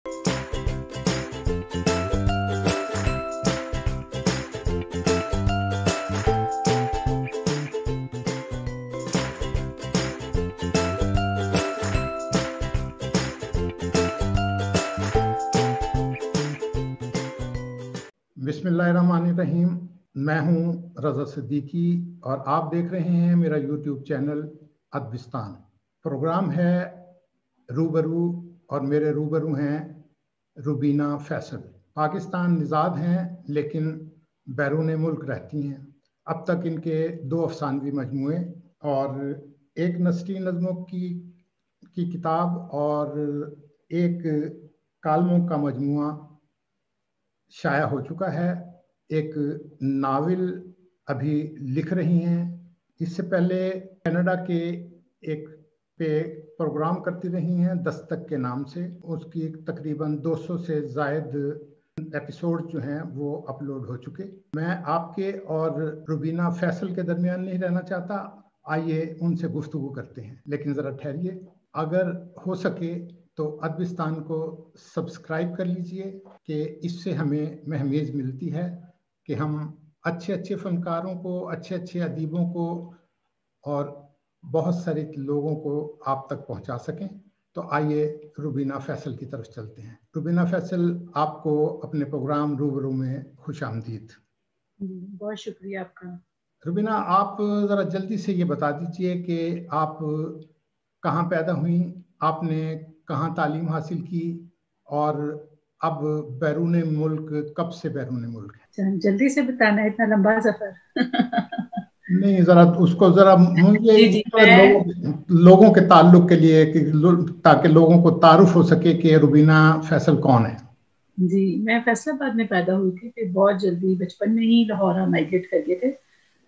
बिस्मिल्लाहिर्रहमानिर्रहीम। मैं हूं रज़ा सिद्दीकी और आप देख रहे हैं मेरा यूट्यूब चैनल अदबिस्तान। प्रोग्राम है रूबरू और मेरे रूबरू हैं रुबीना फैसल। पाकिस्तान निज़ाद हैं लेकिन बैरून मुल्क रहती हैं। अब तक इनके 2 अफसानवी मजमूए और एक नस्री नज़मों की किताब और एक कालमों का मजमुआ शाया हो चुका है। एक नावल अभी लिख रही हैं। इससे पहले कनाडा के एक पे प्रोग्राम करती रही हैं दस्तक के नाम से। उसकी तकरीबन 200 से ज़ायद एपिसोड जो हैं वो अपलोड हो चुके। मैं आपके और रुबीना फैसल के दरमियान नहीं रहना चाहता। आइए उनसे गुफ्तगू करते हैं, लेकिन ज़रा ठहरिए। अगर हो सके तो अदबिस्तान को सब्सक्राइब कर लीजिए कि इससे हमें महमीज़ मिलती है कि हम अच्छे अच्छे फ़नकारों को, अच्छे अच्छे अदीबों को और बहुत सारे लोगों को आप तक पहुंचा सकें। तो आइए रुबीना फैसल की तरफ चलते हैं। रुबीना फैसल, आपको अपने प्रोग्राम रूबरू में खुश आमदीद। बहुत शुक्रिया आपका। रुबीना, आप ज़रा जल्दी से ये बता दीजिए कि आप कहाँ पैदा हुई, आपने कहाँ तालीम हासिल की और अब बैरून मुल्क कब से बैरून मुल्क है? जल्दी से बताना है, इतना लंबा सफर? नहीं, जरा उसको जरा मुझे जी, लोगों के ताल्लुक के लिए ताकि लोगों को तारुफ हो सके कि रुबीना फैसल कौन है। जी, मैं फैसलाबाद में पैदा हुई थी। फिर बहुत जल्दी बचपन में ही लाहौर माइग्रेट कर गए थे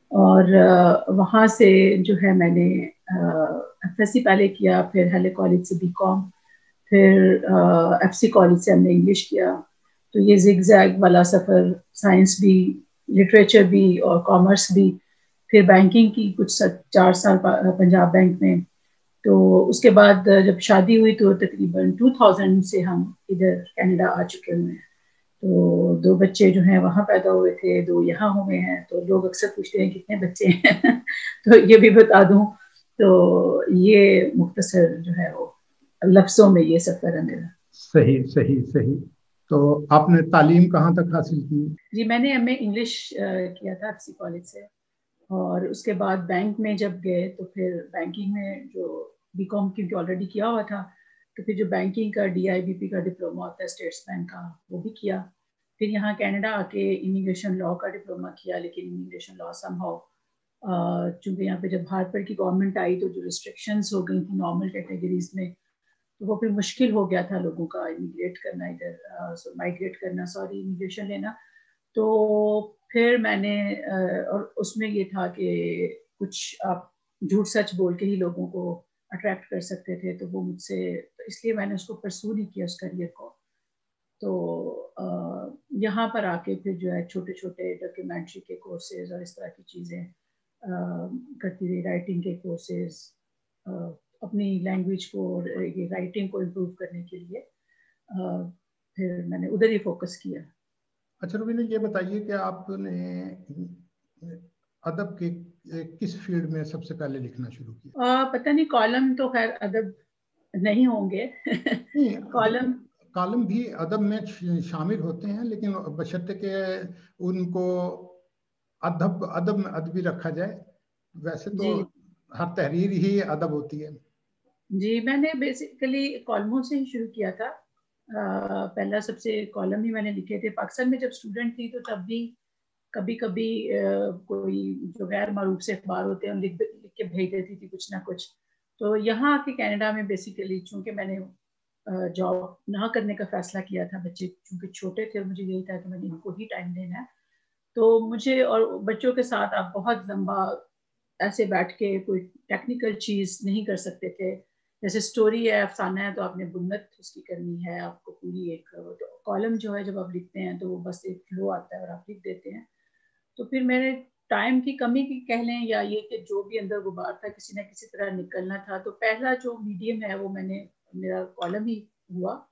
और वहाँ से जो है मैंने एफएससी पहले किया, फिर हेले कॉलेज से बीकॉम, फिर एफसी कॉलेज से हमने इंग्लिश किया। तो ये जिगजैग वाला सफ़र, साइंस भी, लिटरेचर भी और कॉमर्स भी, फिर बैंकिंग की कुछ 4 साल पंजाब बैंक में। तो उसके बाद जब शादी हुई तो तकरीबन 2000 से हम इधर कनाडा आ चुके हुए हैं। तो 2 बच्चे जो हैं वहाँ पैदा हुए थे, 2 यहाँ हुए हैं। तो लोग अक्सर पूछते हैं कितने बच्चे हैं तो ये भी बता दूं। तो ये मुख्तसर जो है वो लफ्ज़ों में ये सफ़र है मेरा। सही सही सही। तो आपने तालीम कहाँ तक हासिल की? जी, मैंने एमए इंग्लिश किया था एफसी कॉलेज से, और उसके बाद बैंक में जब गए तो फिर बैंकिंग में जो बीकॉम क्योंकि ऑलरेडी किया हुआ था, तो फिर जो बैंकिंग का DIBP का डिप्लोमा होता है स्टेट्स बैंक का, वो भी किया। फिर यहाँ कनाडा आके इमिग्रेशन लॉ का डिप्लोमा किया, लेकिन इमिग्रेशन लॉ समहाउ चूँकि यहाँ पे जब हार्पर की गवर्नमेंट आई तो जो रिस्ट्रिक्शंस हो गई थी नॉर्मल कैटेगरीज में, तो वो फिर मुश्किल हो गया था लोगों का इमिग्रेट करना इधर, माइग्रेट करना, सॉरी, इमिग्रेशन लेना। तो फिर मैंने और उसमें ये था कि कुछ आप झूठ सच बोल के ही लोगों को अट्रैक्ट कर सकते थे, तो वो मुझसे, तो इसलिए मैंने उसको परसू नहीं किया उस करियर को। तो यहाँ पर आके फिर जो है छोटे छोटे डॉक्यूमेंट्री के कोर्सेज और इस तरह की चीज़ें करती रही, राइटिंग के कोर्सेज, अपनी लैंग्वेज को और ये राइटिंग को इम्प्रूव करने के लिए फिर मैंने उधर ही फोकस किया। अच्छा रुबीना, ये बताइए कि आपने अदब के किस फील्ड में सबसे पहले लिखना शुरू किया? पता नहीं, कॉलम तो खैर अदब नहीं होंगे कॉलम भी अदब में शामिल होते हैं, लेकिन बशर्ते के उनको अदब में अदबी रखा जाए। वैसे तो हर तहरीर ही अदब होती है। जी, मैंने बेसिकली कॉलमों से ही शुरू किया था। पहला सबसे कॉलम ही मैंने लिखे थे। पाकिस्तान में जब स्टूडेंट थी तो तब भी कभी कभी कोई जो गैर मारूफ से अखबार होते हैं लिख के भेज देती थी कुछ ना कुछ। तो यहाँ आके कनाडा में बेसिकली चूँकि मैंने जॉब ना करने का फैसला किया था, बच्चे चूँकि छोटे थे और मुझे यही था कि मैंने इनको ही टाइम देना है, तो मुझे और बच्चों के साथ आप बहुत लंबा ऐसे बैठ के कोई टेक्निकल चीज़ नहीं कर सकते थे। जैसे स्टोरी है, अफसाना है, तो आपने बुन्नत उसकी करनी है, आपको पूरी एक, तो कॉलम जो है जब आप लिखते हैं तो वो बस एक फ्लो आता है और आप लिख देते हैं। तो फिर मेरे टाइम की कमी की कह लें, या ये कि जो भी अंदर गुबार था किसी न किसी तरह निकलना था, तो पहला जो मीडियम है वो मेरा कॉलम ही हुआ।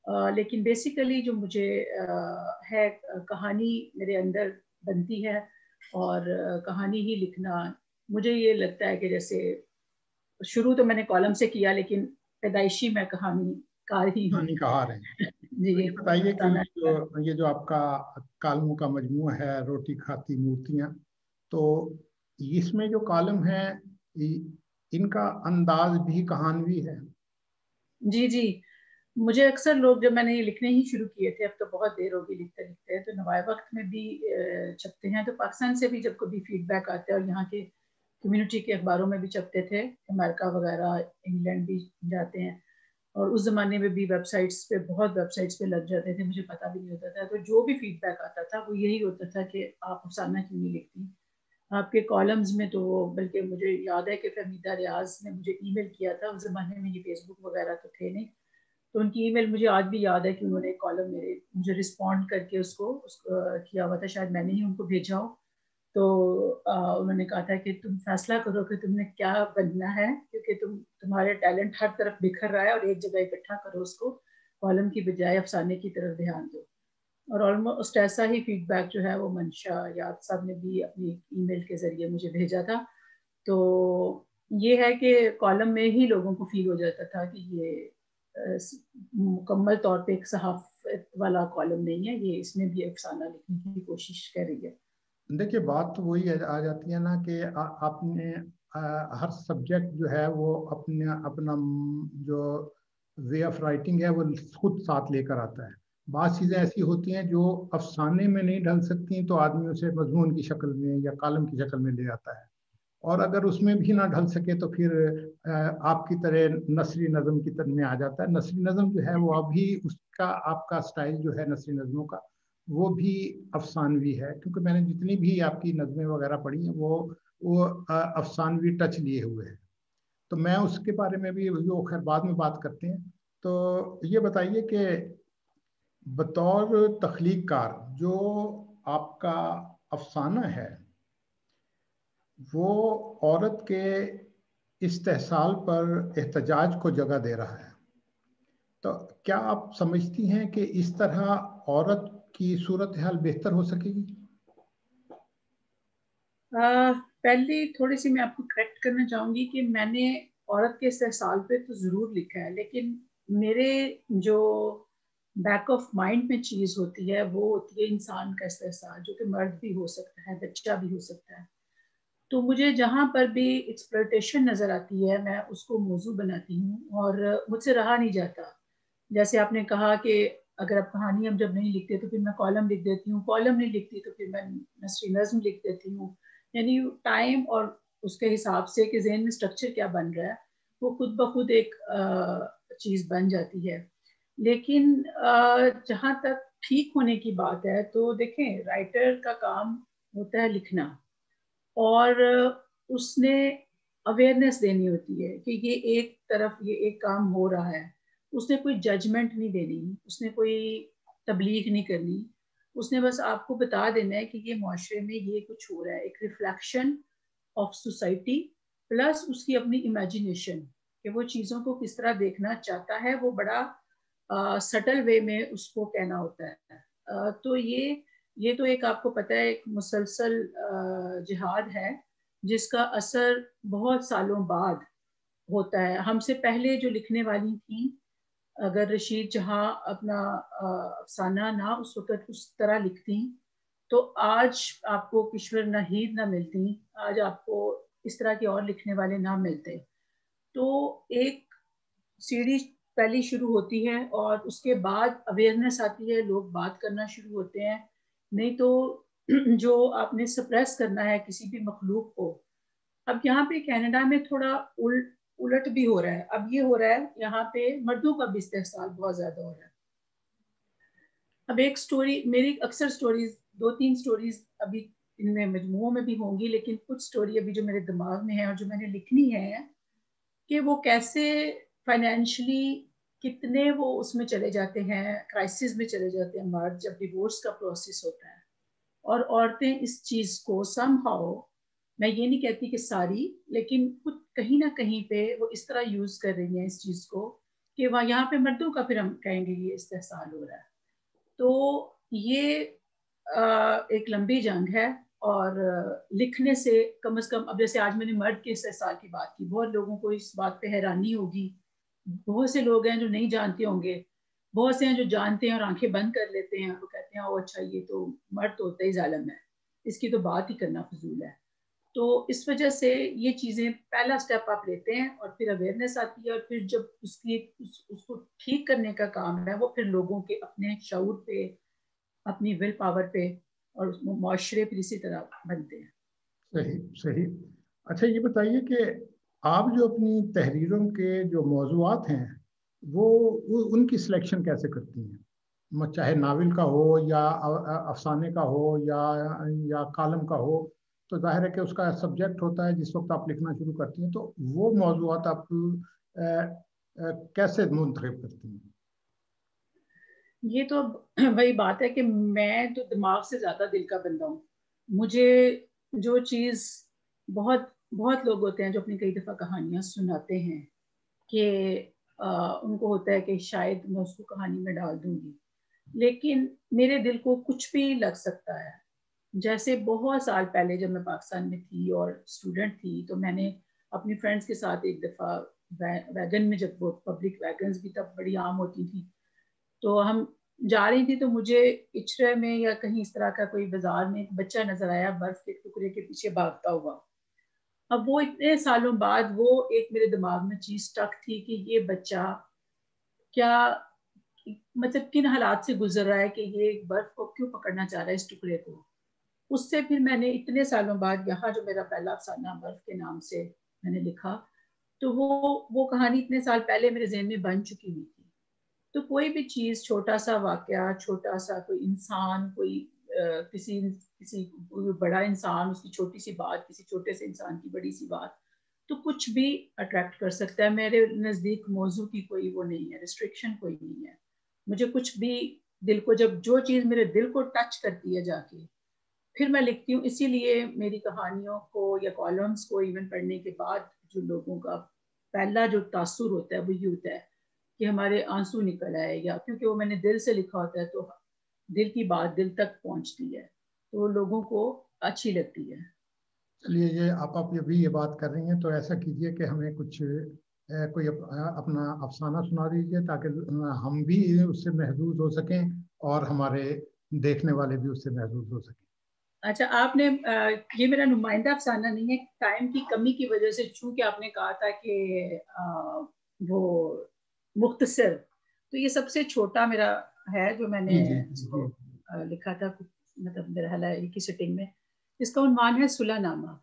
لیکن بیسیکلی جو مجھے ہے کہانی میرے اندر بنتی ہے اور کہانی ہی لکھنا. مجھے یہ لگتا ہے کہ جیسے شروع تو میں نے کالم سے کیا لیکن پیدائشی میں کہانی کار ہی ہوں. کہانی کہا رہے ہیں. جی یہ بتائیے کہ یہ جو آپ کا کالموں کا مجموعہ ہے روٹی کھاتی مورتیاں، تو اس میں جو کالم ہے ان کا انداز بھی کہانوی ہے. جی جی. مجھے اکثر لوگ جب میں نے یہ لکھنے ہی شروع کیے تھے، اب تو بہت دیر ہوگی لکھتے لکھتے، تو نوائے وقت میں بھی چھپتے ہیں، تو پاکستان سے بھی جب کبھی فیڈ بیک آتے ہیں اور یہاں کے کمیونٹی کے اخباروں میں بھی چھپتے تھے، امریکہ وغیرہ انگلینڈ بھی جاتے ہیں، اور اس زمانے میں بھی ویب سائٹس پہ بہت ویب سائٹس پہ لگ جاتے تھے، مجھے پتہ بھی نہیں ہوتا تھا. تو جو بھی فیڈ بیک آتا تھا وہ یہی ہوتا تھا کہ آپ افسانہ کیوں نہیں لکھتی آپ کے کالمز میں. تو بلکہ مجھے یاد ہے کہ فہمیدہ ریاض نے مجھے ای میل کیا تھا، اس زمانے میں یہ فیس بک وغیرہ تو تھے نہیں، تو ان کی ای میل مجھے آج بھی یاد ہے کہ انہوں نے ایک کالم مجھے رسپونڈ کر کے اس کو کیا ہوا تھا، شاید میں نے ہی ان کو بھیجا ہو. تو انہوں نے کہا تھا کہ تم فیصلہ کرو کہ تم نے کیا بننا ہے، کیونکہ تمہارے ٹیلنٹ ہر طرف بکھر رہا ہے، اور ایک جگہ اکٹھا کرو اس کو، کالم کی بجائے افسانے کی طرف دھیان دو. اور آلموسٹ ایسا ہی فیڈ بیک جو ہے وہ منشا یاد صاحب نے بھی اپنی ای میل کے ذریعے مجھے بھیجا تھا. تو یہ ہے کہ کالم میں ہی لوگوں کو فیل ہو جاتا تھا کہ یہ مکمل طور پہ ایک صحافت والا کالم نہیں ہے، یہ اس میں بھی افسانہ لکھنے کی کوشش کر رہی ہے. دیکھیے بات تو وہی آ جاتی ہے نا کہ آپ نے ہر سبجیکٹ جو ہے وہ اپنا جو وے آف رائٹنگ ہے وہ خود ساتھ لے کر آتا ہے. بعض چیزیں ایسی ہوتی ہیں جو افسانے میں نہیں ڈھل سکتی تو آدمی اسے مضمون کی شکل میں یا کالم کی شکل میں لے آتا ہے، اور اگر اس میں بھی نہ ڈھل سکے تو پھر آپ کی طرح نثری نظم کی طرح میں آ جاتا ہے. نثری نظم جو ہے وہ ابھی اس کا آپ کا سٹائل جو ہے نثری نظموں کا وہ بھی افسانوی ہے، کیونکہ میں نے جتنی بھی آپ کی نظمیں وغیرہ پڑھی ہیں وہ افسانوی ٹچ لیے ہوئے ہیں. تو میں اس کے بارے میں بھی جو خیر بعد میں بات کرتے ہیں. تو یہ بتائیے کہ بطور تخلیق کار جو آپ کا افسانہ ہے وہ عورت کے استحصال پر احتجاج کو جگہ دے رہا ہے، تو کیا آپ سمجھتی ہیں کہ اس طرح عورت کی صورتحال بہتر ہو سکے گی؟ پہلی تھوڑی سی میں آپ کو کریکٹ کرنا چاہوں گی کہ میں نے عورت کے استحصال پہ تو ضرور لکھا ہے، لیکن میرے جو بیک آف مائنڈ میں چیز ہوتی ہے وہ ہوتی ہے انسان کا استحصال، جو کہ مرد بھی ہو سکتا ہے، بچہ بھی ہو سکتا ہے. تو مجھے جہاں پر بھی ایکسپلوٹیشن نظر آتی ہے میں اس کو موضوع بناتی ہوں، اور مجھ سے رہا نہیں جاتا. جیسے آپ نے کہا کہ اگر آپ کہانی ہم جب نہیں لکھتے تو پھر میں کالم لکھ دیتی ہوں، کالم نہیں لکھتی تو پھر میں نثری نظم لکھ دیتی ہوں. یعنی ٹائم اور اس کے حساب سے کہ ذہن میں اسٹرکچر کیا بن رہا ہے وہ خود بخود ایک چیز بن جاتی ہے. لیکن جہاں تک ٹھیک ہونے کی بات ہے تو دیکھیں رائٹر کا کام ہوتا ہے لکھنا، اور اس نے اویئرنیس دینی ہوتی ہے کہ یہ ایک طرف یہ ایک کام ہو رہا ہے. اس نے کوئی ججمنٹ نہیں دینی، اس نے کوئی تبلیغ نہیں کرنی، اس نے بس آپ کو بتا دینا ہے کہ یہ معاشرے میں یہ کچھ ہو رہا ہے، ایک ریفلیکشن آف سوسائٹی پلس اس کی اپنی امیجنیشن کہ وہ چیزوں کو کس طرح دیکھنا چاہتا ہے، وہ بڑا سٹل وے میں اس کو کہنا ہوتا ہے. تو یہ تو ایک آپ کو پتہ ہے ایک مسلسل جہاد ہے جس کا اثر بہت سالوں بعد ہوتا ہے. ہم سے پہلے جو لکھنے والی تھیں، اگر رشید جہاں اپنا افسانہ نہ اس وقت اس طرح لکھتی تو آج آپ کو کشور ناہید نہ ملتی، آج آپ کو اس طرح کے اور لکھنے والے نہ ملتے. تو ایک سیڑھی پہلی شروع ہوتی ہے اور اس کے بعد اویئرنیس آتی ہے، لوگ بات کرنا شروع ہوتے ہیں. نہیں تو جو آپ نے سپریس کرنا ہے کسی بھی مخلوق کو. اب یہاں پہ کینیڈا میں تھوڑا الٹ بھی ہو رہا ہے. اب یہ ہو رہا ہے یہاں پہ مردوں کا بھی استحصال بہت زیادہ ہو رہا ہے. اب ایک سٹوری میری اکثر سٹوریز 2-3 سٹوریز ابھی ان میں مجموعوں میں بھی ہوں گی، لیکن کچھ سٹوری ابھی جو میرے دماغ میں ہے اور جو میں نے لکھنی ہے کہ وہ کیسے فائنینشلی کتنے وہ اس میں چلے جاتے ہیں، کرائسس میں چلے جاتے ہیں مرد جب ڈیورس کا پروسیس ہوتا ہے، اور عورتیں اس چیز کو سم ہاؤ، میں یہ نہیں کہتی کہ ساری، لیکن کچھ کہیں نہ کہیں پہ وہ اس طرح یوز کر رہی ہیں اس چیز کو کہ वहाँ यहाँ पे मर्दों का फिर हम कहेंगे ये इस्तेहसाल हो रहा है। तो ये एक लंबी जंग है, और लिखने से कम कम, अब जैसे आज मैंने मर्द के इस्तेहसाल की बात की, बहुत लोगों को इस बात पे हैरानी होगी, बहुत से लोग हैं जो नहीं जानते होंगे, बहुत से हैं जो जानते हैं और आंखें बंद कर लेते हैं, वो कहते हैं ओ अच्छा ये तो मर्द तो होता ही जालिम है, इसकी तो बात ही करना फजूल है। तो इस वजह से ये चीज़ें पहला स्टेप आप लेते हैं और फिर अवेयरनेस आती है, और फिर जब उसको ठीक करने का काम है, वो फिर लोगों के अपने शऊर पे, अपनी विल पावर पे और मुआशरे फिर इसी तरह बनते हैं। सही सही। अच्छा ये बताइए कि आप जो अपनी तहरीरों के जो मौज़ूआत हैं वो उनकी सिलेक्शन कैसे करती हैं, चाहे नावल का हो या अफसाने का हो या कालम का हो, तो जाहिर है कि उसका सब्जेक्ट होता है जिस वक्त आप लिखना शुरू करती हैं, तो वो मौज़ूआत आप कैसे मुंतखब करती हैं? ये तो वही बात है कि मैं तो दिमाग से ज्यादा दिल का बंदा हूँ। मुझे जो चीज, बहुत बहुत लोग होते हैं जो अपनी कई दफा कहानियां सुनाते हैं कि उनको होता है कि शायद मैं उसको कहानी में डाल दूंगी, लेकिन मेरे दिल को कुछ भी लग सकता है। जैसे बहुत साल पहले जब मैं पाकिस्तान में थी और स्टूडेंट थी, तो मैंने अपनी फ्रेंड्स के साथ एक दफ़ा वैगन में, जब वो पब्लिक वैगन्स भी तब बड़ी आम होती थी, तो हम जा रही थी, तो मुझे इचरे में या कहीं इस तरह का कोई बाजार में एक बच्चा नजर आया बर्फ के टुकड़े के पीछे भागता हुआ। अब वो इतने सालों बाद वो एक मेरे दिमाग में चीज स्टक थी कि ये बच्चा क्या, मतलब किन हालात से गुजर रहा है कि ये बर्फ को क्यों पकड़ना चाह रहा है, इस टुकड़े को। उससे फिर मैंने इतने सालों बाद यहाँ जो मेरा पहला अफसाना बर्फ के नाम से मैंने लिखा, तो वो कहानी इतने साल पहले मेरे ज़हन में बन चुकी हुई थी। तो कोई भी चीज, छोटा सा वाकया, छोटा सा कोई इंसान, कोई किसी किसी बड़ा इंसान, उसकी छोटी सी बात, किसी छोटे से इंसान की बड़ी सी बात, तो कुछ भी अट्रैक्ट कर सकता है। मेरे नज़दीक मौजू की कोई वो नहीं है, रिस्ट्रिक्शन कोई नहीं है। मुझे कुछ भी, दिल को जब जो चीज़ मेरे दिल को टच करती है जाके, फिर मैं लिखती हूँ। इसीलिए मेरी कहानियों को या कॉलम्स को इवन पढ़ने के बाद जो लोगों का पहला जो तासुर होता है वो ये होता है कि हमारे आंसू निकल आए, या क्योंकि वो मैंने दिल से लिखा होता है तो दिल की बात दिल तक पहुंचती है, तो लोगों को अच्छी लगती है। चलिए, ये आप अभी ये बात कर रही हैं, तो ऐसा कीजिए कि हमें कुछ कोई अपना अफसाना सुना दीजिए, ताकि हम भी उससे महजूज हो सकें और हमारे देखने वाले भी उससे महजूज हो सकें। अच्छा, आपने ये मेरा नुमाइंदा अफसाना नहीं है, टाइम की कमी की वजह से, चूंकि आपने कहा था कि वो मुख्तसर, तो ये सबसे छोटा मेरा है जो मैंने जी जी जी इसको जी। लिखा था, मतलब मेरा हाल है की सिटिंग में। इसका उन्वान है सुलहनामा।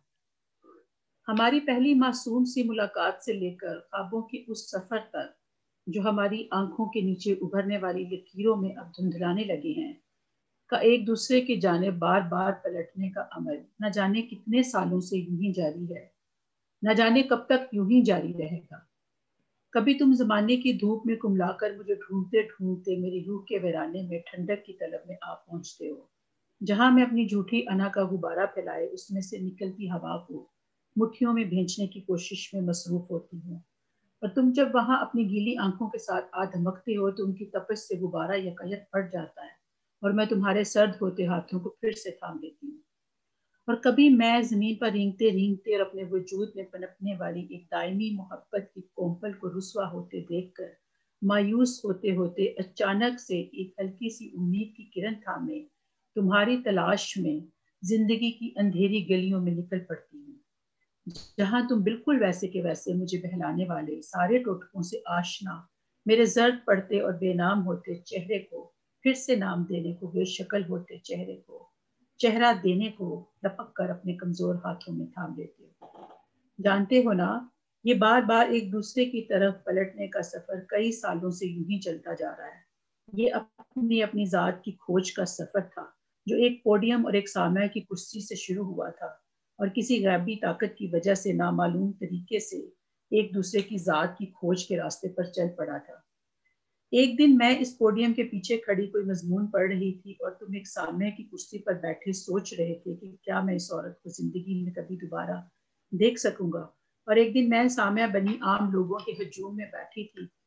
हमारी पहली मासूम सी मुलाकात से लेकर ख्वाबों के उस सफर तक, जो हमारी आंखों के नीचे उभरने वाली लकीरों में अब धुंधलाने लगे हैं, का एक दूसरे की जानिब बार बार पलटने का अमल न जाने कितने सालों से यूं ही जारी है, न जाने कब तक यूं ही जारी रहेगा। कभी तुम जमाने की धूप में कुमलाकर मुझे ढूंढते ढूंढते मेरी रूह के वीराने में ठंडक की तलब में आ पहुंचते हो, जहां मैं अपनी झूठी अना का गुब्बारा फैलाए उसमें से निकलती हवा को मुट्ठियों में भेजने की कोशिश में मसरूफ होती हूँ। और तुम जब वहां अपनी गीली आंखों के साथ आ धमकते हो तो उनकी तपश से गुब्बारा यकायक फट जाता है, और मैं तुम्हारे सर्द होते हाथों को फिर से थाम लेती हूँ। और कभी मैं जमीन पर रेंगते रेंगते और अपने वजूद में पनपने वाली एक दायमी मोहब्बत की कोंपल को रुसवा होते देखकर मायूस होते होते अचानक से एक हल्की सी उम्मीद की किरण थामे तुम्हारी तलाश में जिंदगी की अंधेरी गलियों में निकल पड़ती हूँ, जहां तुम बिल्कुल वैसे के वैसे मुझे बहलाने वाले सारे टोटकों से आशना मेरे जर्द पड़ते और बेनाम होते चेहरे को फिर से नाम देने को बेशक्ल होते चेहरे को चेहरा देने को लपक कर अपने कमजोर हाथों में थाम लेते हो। जानते हो ना, ये बार बार एक दूसरे की तरफ पलटने का सफर कई सालों से यूं ही चलता जा रहा है। ये अपनी अपनी जात की खोज का सफर था, जो एक पोडियम और एक सामया की कुर्सी से शुरू हुआ था और किसी गैबी ताकत की वजह से नामालूम तरीके से एक दूसरे की जात की खोज के रास्ते पर चल पड़ा था। एक दिन मैं इस पोडियम के पीछे खड़ी कोई मजमून पढ़ रही थी और तुम एक सामने की कुर्सी पर बैठे सोच रहे थे कि क्या मैं इस औरत को जिंदगी में कभी दोबारा देख सकूंगा। और एक दिन मैं सामया बनी आम लोगों के हजूम में बैठी थी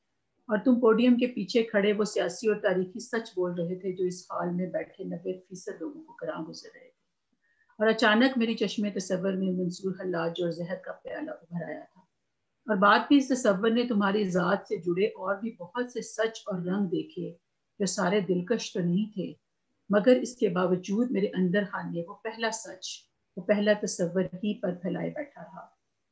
اور تم پوڈیم کے پیچھے کھڑے وہ سیاسی اور تاریخی سچ بول رہے تھے جو اس حال میں بیٹھے 90% لوگوں کو گراں گزر رہے تھے. اور اچانک میری چشمے تصور میں منصور حلاج اور زہر کا پیالہ ابھر آیا تھا. اور بعد بھی اس تصور نے تمہاری ذات سے جڑے اور بھی بہت سے سچ اور رنگ دیکھے جو سارے دلکش تو نہیں تھے، مگر اس کے باوجود میرے اندر خانے وہ پہلا سچ، وہ پہلا تصور ہی پر پھیلائے بیٹھا رہا.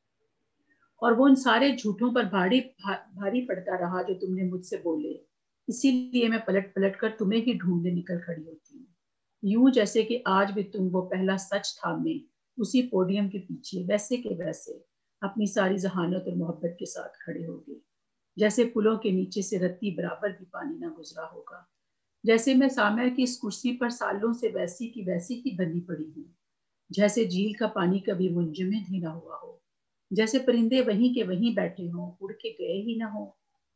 اور وہ ان سارے جھوٹوں پر بھاری پڑتا رہا جو تم نے مجھ سے بولے. اسی لیے میں پلٹ پلٹ کر تمہیں ہی ڈھونڈنے نکل کھڑی ہوتی ہوں، یوں جیسے کہ آج بھی تم وہ پہلا سچ تھامے اسی پوڈیم کے پیچھے ویسے کے ویسے اپنی ساری ذہانت اور محبت کے ساتھ کھڑے ہوگے، جیسے پلوں کے نیچے سے رتی برابر بھی پانی نہ گزرا ہوگا، جیسے میں سامع کی اس کرسی پر سالوں سے ویسی کی ویسی ہی بنی پڑی ہوں، جیسے جھیل کا پانی کبھی منجمد ہی نہ ہوا ہو، جیسے پرندے وہیں کے وہیں بیٹھے ہوں، اڑ کے گئے ہی نہ ہوں.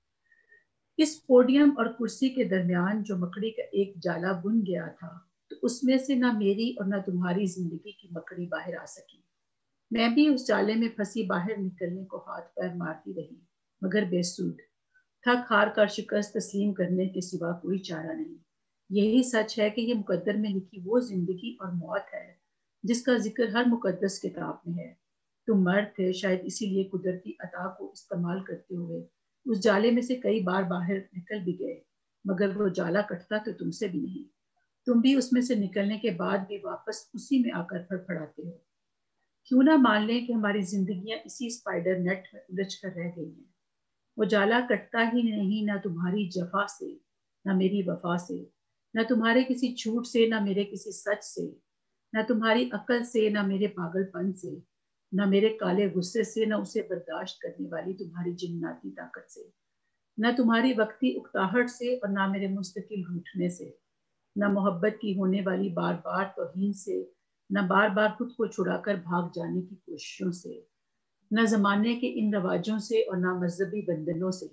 اس پوڈیم اور کرسی کے درمیان جو مکڑی کا ایک جالا بن گیا تھا، تو اس میں سے نہ میری اور نہ تمہاری زندگی کی مکڑی باہر آ سکی. میں بھی اس جالے میں پھنسی باہر نکلنے کو ہاتھ پیر مارتی رہی، مگر بے سود. تھک ہار کر شکست تسلیم کرنے کے سوا کوئی چارہ نہیں. یہی سچ ہے کہ یہ مقدر میں لکھی وہ زندگی اور موت ہے جس کا ذکر ہر مقدس کتاب میں ہے. تم مرد تھے، شاید اسی لیے قدرتی عطا کو استعمال کرتے ہوئے اس جالے میں سے کئی بار باہر نکل بھی گئے، مگر وہ جالا کٹتا تو تم سے بھی نہیں. تم بھی اس میں سے نکلنے کے بعد بھی واپس اسی میں آ کر پھڑپڑاتے ہو. کیوں نہ مان لیں کہ ہماری زندگیاں اسی اسپائڈر نیٹ میں الجھ کر رہ گئی ہیں. وہ جالا کٹتا ہی نہیں، نہ تمہاری جفا سے، نہ میری وفا سے، نہ تمہارے کسی جھوٹ سے، نہ میرے کسی سچ سے، نہ تمہاری عقل سے، نہ میرے پاگل پن سے، نہ میرے کالے غصے سے، نہ اسے برداشت کرنے والی تمہاری جناتی طاقت سے، نہ تمہاری وقتی اکتاہٹ سے، اور نہ میرے مستقل روٹھنے سے، نہ محبت کی ہونے والی بار بار توہین سے، نہ بار بار خود کو چھڑا کر بھاگ جانے کی کوششوں سے، نہ زمانے کے ان رواجوں سے، اور نہ مذہبی بندنوں سے.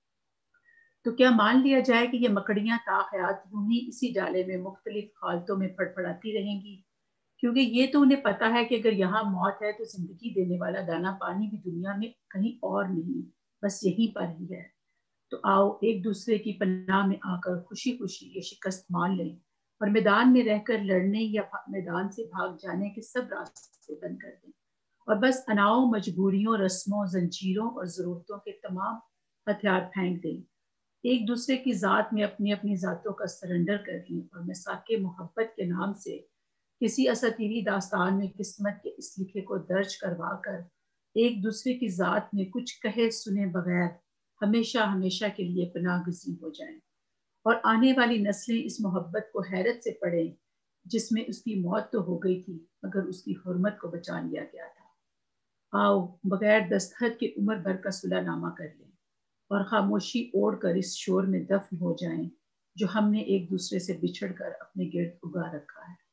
تو کیا مان لیا جائے کہ یہ مکڑیاں تا حیات یوں ہی اسی جالے میں مختلف حالتوں میں پھڑپڑاتی رہیں گی؟ کیونکہ یہ تو انہیں پتا ہے کہ اگر یہاں موت ہے تو زندگی دینے والا دانا پانی بھی دنیا میں کہیں اور نہیں، بس یہیں پر ہی ہے. تو آؤ ایک دوسرے کی پناہ میں آ کر خوشی خوشی یہ شکست مان لیں اور میدان میں رہ کر لڑنے یا میدان سے بھاگ جانے کے سب راستے بند کر دیں، اور بس اناؤں، مجبوریوں، رسموں، زنجیروں اور ضرورتوں کے تمام ہتھیار پھینک دیں. ایک دوسرے کی ذات میں اپنی اپنی ذاتوں کا سرنڈر کر لیں، اور میثاق محبت کے نام سے کسی اساطیری داستان میں قسمت کے اس لکھے کو درج کروا کر ایک دوسرے کی ذات میں کچھ کہے سنے بغیر ہمیشہ ہمیشہ کے لیے پناہ گزین ہو جائیں، اور آنے والی نسلیں اس محبت کو حیرت سے پڑھیں جس میں اس کی موت تو ہو گئی تھی مگر اس کی حرمت کو بچا لیا گیا تھا. آؤ بغیر دستخط کے عمر بھر کا صلح نامہ کر لیں اور خاموشی اوڑھ کر اس شور میں دفن ہو جائیں جو ہم نے ایک دوسرے سے بچھڑ کر اپنے گرد اگا رکھا ہے.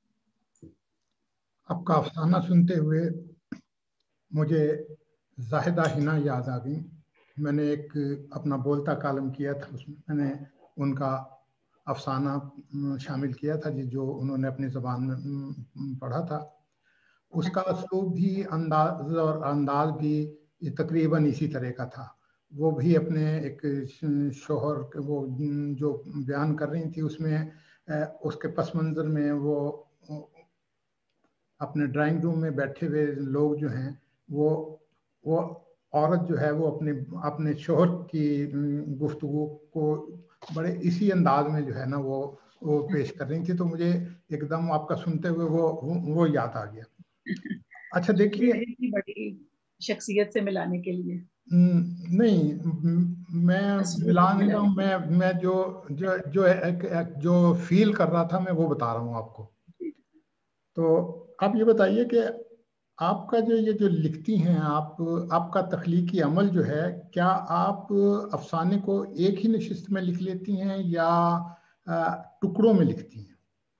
آپ کا افسانہ سنتے ہوئے مجھے زاہدہ حنا یاد آ گئی. میں نے ایک اپنا بولتا کالم کیا تھا، اس میں نے ان کا افسانہ شامل کیا تھا جو انہوں نے اپنی زبان میں پڑھا تھا. اس کا اسلوب بھی انداز اور انداز بھی تقریباً اسی طرح کا تھا. وہ بھی اپنے ایک شوہر وہ جو بیان کر رہی تھی اس میں اس کے پس منظر میں وہ اپنے ڈرائنگ روم میں بیٹھے ہوئے لوگ جو ہیں وہ عورت جو ہے وہ اپنے شوہر کی گفتگو کو بڑے اسی انداز میں جو ہے نا وہ پیش کر رہی تھی. تو مجھے ایک دم آپ کا سنتے ہوئے وہ یاد آ گیا. اچھا دیکھیے، بڑی شخصیت سے ملانے کے لیے نہیں، میں ملا نہیں رہا ہوں، میں جو فیل کر رہا تھا میں وہ بتا رہا ہوں آپ کو. تو آپ یہ بتائیے کہ آپ کا یہ جو لکھتی ہیں آپ کا تخلیقی عمل جو ہے، کیا آپ افسانے کو ایک ہی نشست میں لکھ لیتی ہیں یا ٹکڑوں میں لکھتی ہیں؟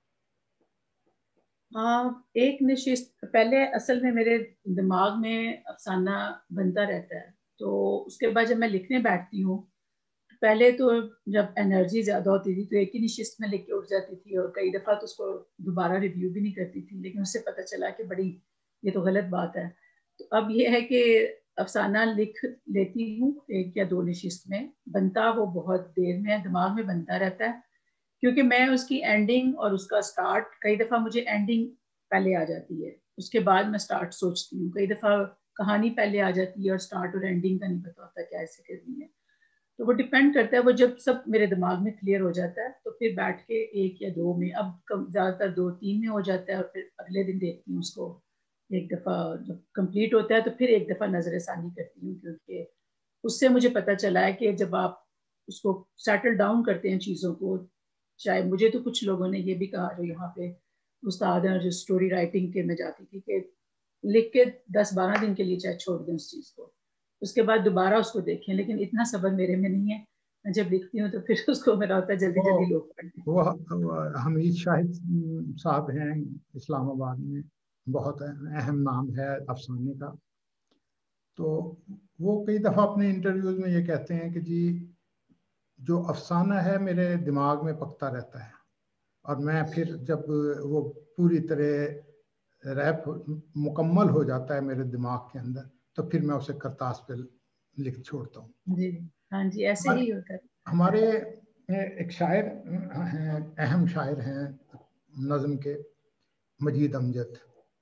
ایک نشست پہلے اصل میں میرے دماغ میں افسانہ بنتا رہتا ہے، تو اس کے بعد جب میں لکھنے بیٹھتی ہوں پہلے تو جب انرجی زیادہ ہوتی تھی تو ایک ہی نشست میں لکھ کے اٹھ جاتی تھی، اور کئی دفعہ تو اس کو دوبارہ ریویو بھی نہیں کرتی تھی، لیکن اس سے پتہ چلا کہ بڑی یہ تو غلط بات ہے. تو اب یہ ہے کہ افسانہ لکھ لیتی ہوں 1 یا 2 نشست میں، بنتا وہ بہت دیر میں دماغ میں بنتا رہتا ہے، کیونکہ میں اس کی اینڈنگ اور اس کا سٹارٹ، کئی دفعہ مجھے اینڈنگ پہلے آ جاتی ہے، اس کے بعد میں سٹارٹ سوچتی ہوں، کئی دفعہ کہانی پہلے آ جاتی ہے اور سٹارٹ اور اینڈنگ کا نہیں پتا ہوتا کیا ایسے کرنی ہے، تو وہ ڈپینڈ کرتا ہے، وہ جب سب میرے دماغ میں کلیئر ہو جاتا ہے تو پھر بیٹھ کے 1 یا 2 میں، اب زیادہ تر 2-3 میں ہو جاتا ہے، اور پھر اگلے دن دیکھتی ہوں اس کو، ایک دفعہ جب کمپلیٹ ہوتا ہے تو پھر ایک دفعہ نظر ثانی کرتی ہوں، کیونکہ اس سے مجھے پتہ چلا ہے کہ جب آپ اس کو سیٹل ڈاؤن کرتے ہیں چیزوں کو، چاہے مجھے تو کچھ لوگوں نے یہ بھی کہا جو یہاں پہ استاد ہیں جو اسٹوری رائٹنگ کے میں جاتی تھی، کہ لکھ کے 10-12 دن کے لیے چاہے چھوڑ دیں اس چیز کو، اس کے بعد دوبارہ اس کو دیکھیں، لیکن اتنا صبر میرے میں نہیں ہے، میں جب لکھتی ہوں تو پھر اس کو میرا ہوتا ہے جلدی جلدی لوگ پڑھ لیں۔ وہ حمید شاہد صاحب ہیں اسلام آباد میں، بہت اہم نام ہے افسانے کا، تو وہ کئی دفعہ اپنے انٹرویوز میں یہ کہتے ہیں کہ جی جو افسانہ ہے میرے دماغ میں پکتا رہتا ہے، اور میں پھر جب وہ پوری طرح ریپ مکمل ہو جاتا ہے میرے دماغ کے اندر تو پھر میں اسے کرتاس پہ لکھ چھوڑتا ہوں۔ جی ہاں جی، ایسے ہی ہوتا ہے۔ ہمارے ایک شاعر ہیں، اہم شاعر ہیں نظم کے، مجید امجد،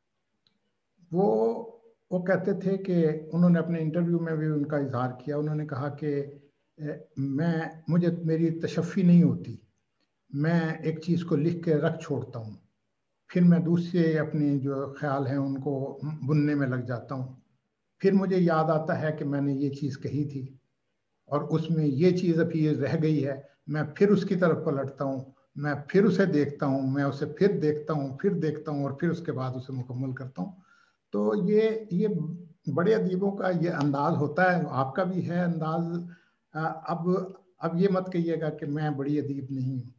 وہ کہتے تھے کہ انہوں نے اپنے انٹرویو میں بھی ان کا اظہار کیا، انہوں نے کہا کہ مجھے میری تشفی نہیں ہوتی، میں ایک چیز کو لکھ کے رکھ چھوڑتا ہوں، پھر میں دوسرے اپنے جو خیال ہیں ان کو بننے میں لگ جاتا ہوں، پھر مجھے یاد آتا ہے کہ میں نے یہ چیز کہی تھی اور اس میں یہ چیز ابھی رہ گئی ہے، میں پھر اس کی طرف پلٹتا ہوں، میں پھر اسے دیکھتا ہوں، میں اسے پھر دیکھتا ہوں، پھر دیکھتا ہوں، اور پھر اس کے بعد اسے مکمل کرتا ہوں۔ تو یہ بڑے ادیبوں کا یہ انداز ہوتا ہے، آپ کا بھی ہے انداز۔ اب یہ مت کہیے گا کہ میں بڑی ادیب نہیں ہوں۔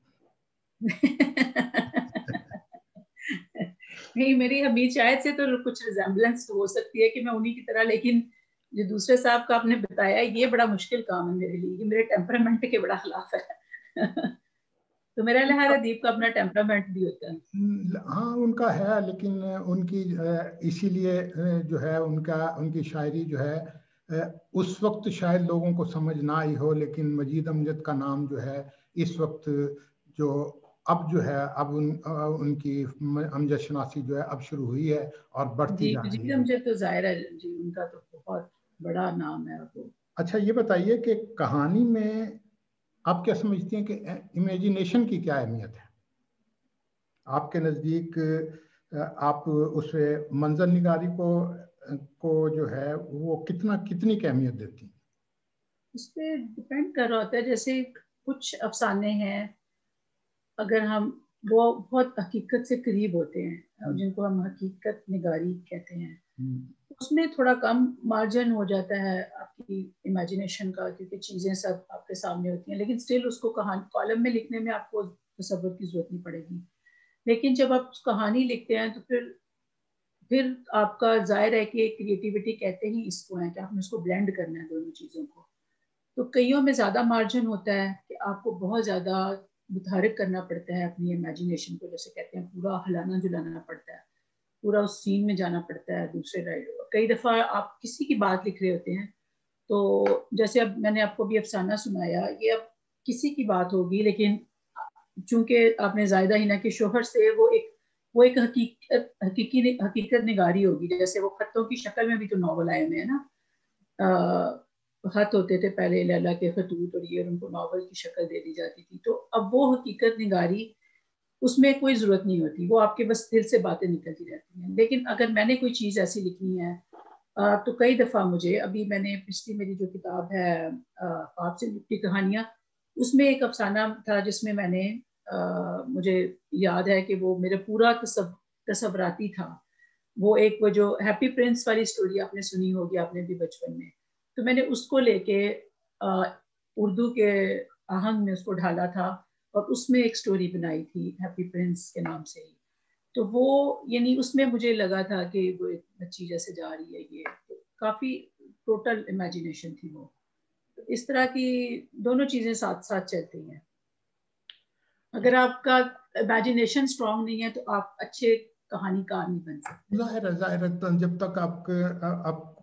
نہیں، میری حمید شاہد سے تو کچھ ریزمبلنس ہو سکتی ہے کہ میں انہی کی طرح، لیکن جو دوسرے صاحب کا آپ نے بتایا یہ بڑا مشکل کام ہے میرے لیے، یہ میرے ٹیمپرامنٹ کے بڑا خلاف ہے۔ تو میرا ہر ادیب کا اپنا ٹیمپرامنٹ بھی ہوتا ہے۔ ہاں ان کا ہے، لیکن ان کی اسی لیے جو ہے ان کی شاعری جو ہے اس وقت شاید لوگوں کو سمجھ نہ آئی ہو، لیکن مجید امجد کا نام جو ہے اس وقت جو اب جو ہے اب ان کی امجد شناسی جو ہے اب شروع ہوئی ہے اور بڑھتی جی جا رہی مجید ہے۔ امجد تو ظاہر ہے جی، ان کا تو بہت بڑا نام ہے وہ۔ اچھا یہ بتائیے کہ کہانی میں آپ کیا سمجھتی ہیں کہ امیجینیشن کی کیا اہمیت ہے آپ کے نزدیک؟ آپ اس منظر نگاری کو جو ہے وہ کتنی اہمیت دیتی ہیں؟ اس پہ ڈپینڈ کر رہا ہوتا ہے، جیسے کچھ افسانے ہیں اگر ہم وہ بہت حقیقت سے قریب ہوتے ہیں، جن کو ہم حقیقت نگاری کہتے ہیں، اس میں تھوڑا کم مارجن ہو جاتا ہے آپ کی امیجینیشن کا، کیونکہ چیزیں سب آپ کے سامنے ہوتی ہیں، لیکن اسٹل اس کو کالم میں لکھنے میں آپ کو تصور کی ضرورت نہیں پڑے گی۔ لیکن جب آپ کہانی لکھتے ہیں تو پھر آپ کا ظاہر ہے کہ کریٹیوٹی کہتے ہی اس کو ہے کہ آپ نے اس کو بلینڈ کرنا ہے دونوں چیزوں کو، تو کئیوں میں زیادہ مارجن ہوتا ہے کہ آپ کو بہت زیادہ متحرک کرنا پڑتا ہے اپنی امیجینیشن کو، جیسے کہتے ہیں پورا ہلانا جلانا پڑتا ہے، پورا اس سین میں جانا پڑتا ہے دوسرے رائڈر۔ کئی دفعہ آپ کسی کی بات لکھ رہے ہوتے ہیں تو جیسے اب میں نے آپ کو بھی افسانہ سنایا، یہ اب کسی کی بات ہوگی، لیکن چونکہ آپ نے زائدہ ہینا کے شوہر سے وہ ایک حقیقت نگاری ہوگی، جیسے وہ خطوں کی شکل میں بھی تو ناول آئے ہوئے ہیں نا، خط ہوتے تھے پہلے لیلا کے خطوط، اور یہ ان کو ناول کی شکل دے دی جاتی تھی، تو اب وہ حقیقت نگاری اس میں کوئی ضرورت نہیں ہوتی، وہ آپ کے بس دل سے باتیں نکلتی رہتی ہیں۔ لیکن اگر میں نے کوئی چیز ایسی لکھنی ہے تو کئی دفعہ مجھے، ابھی میں نے پچھلی میری جو کتاب ہے خواب سے لکھی کہانیاں، اس میں ایک افسانہ تھا جس میں نے مجھے یاد ہے کہ وہ میرا پورا تصوراتی تھا، وہ ایک وہ جو ہیپی پرنس والی سٹوری آپ نے سنی ہوگی، آپ نے بھی بچپن میں، تو میں نے اس کو لے کے اردو کے آہنگ میں اس کو ڈھالا تھا اور اس میں ایک سٹوری بنائی تھی ہیپی پرنس کے نام سے ہی، تو وہ یعنی اس میں مجھے لگا تھا کہ وہ ایک بچی جیسے جا رہی ہے، یہ تو کافی ٹوٹل امیجینیشن تھی وہ۔ اس طرح کی دونوں چیزیں ساتھ ساتھ چلتی ہیں، اگر آپ کا امیجینیشن اسٹرانگ نہیں ہے تو آپ اچھے کہانی کار نہیں بن سکتے۔ ظاہر ہے جب تک آپ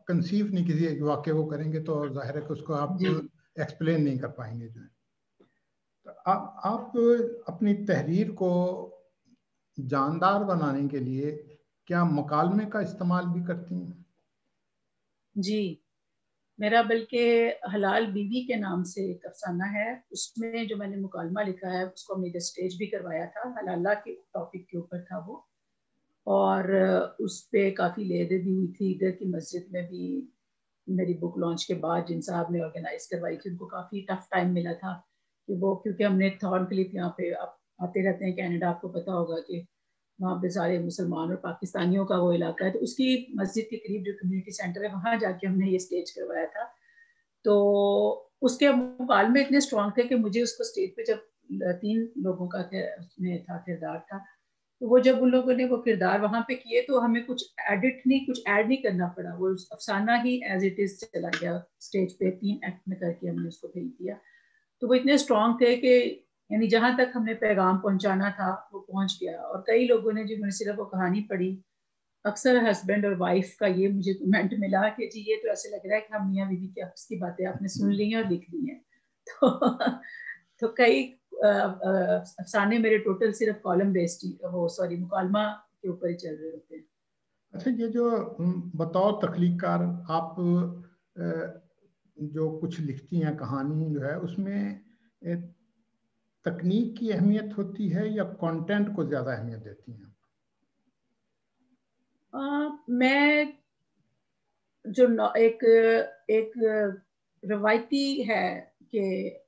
کنسیو نہیں کسی ایک واقعے کو کریں گے تو ظاہر ہے کہ اس کو آپ ایکسپلین نہیں کر پائیں گے جو ہے. آپ اپنی تحریر کو جاندار بنانے کے لیے کیا مکالمے کا استعمال بھی کرتی ہیں؟ جی، میرا بلکہ حلال بیوی کے نام سے ایک افسانہ ہے، اس میں جو میں نے مکالمہ لکھا ہے اس کو ہم نے اسٹیج بھی کروایا تھا، حلالہ کے ٹاپک کے اوپر تھا وہ، اور اس پہ کافی لیدے بھی ہوئی تھی. ادھر کی مسجد میں بھی میری بک لانچ کے بعد جن صاحب نے آرگنائز کروائی تھی ان کو کافی ٹف ٹائم ملا تھا کہ وہ، کیونکہ ہم نے تھارن کلپ یہاں پہ آتے رہتے ہیں کینیڈا، آپ کو پتا ہوگا کہ وہاں پہ سارے مسلمان اور پاکستانیوں کا وہ علاقہ ہے، تو اس کی مسجد کے قریب جو کمیونٹی سینٹر ہے وہاں جا کے ہم نے یہ اسٹیج کروایا تھا. تو اس کے مکالمے اتنے اسٹرانگ تھے کہ مجھے اس کو اسٹیج پہ جب 3 لوگوں کا اس میں تھا کردار تھا، تو وہ جب ان لوگوں نے وہ کردار وہاں پہ کیے تو ہمیں کچھ ایڈٹ نہیں، کچھ ایڈ نہیں کرنا پڑا، وہ افسانہ ہی ایز اٹ از چلا گیا اسٹیج پہ، 3 ایکٹ میں کر کے ہم نے اس کو بھیج دیا. تو وہ اتنے اسٹرانگ تھے کہ یعنی جہاں تک ہم نے پیغام پہنچانا تھا وہ پہنچ گیا. اور کئی لوگوں نے جنہوں نے صرف وہ کہانی پڑھی، اکثر ہسبینڈ اور وائف کا یہ مجھے کمنٹ ملا کہ جی یہ تو ایسے لگ رہا ہے کہ ہم میاں بیوی کی آپس کی باتیں آپ نے سن لی ہیں اور لکھ لی ہیں. تو کئی افسانے میرے ٹوٹل صرف کالم بیسڈ مکالمہ کے اوپر ہی چل رہے ہوتے ہیں. اچھا، یہ جو بطور تخلیق کار آپ جو کچھ لکھتی ہیں کہانی جو ہے اس میں تکنیک کی اہمیت ہوتی ہے یا کانٹینٹ کو زیادہ اہمیت دیتی ہیں؟ میں جو ایک روایتی ہے کہ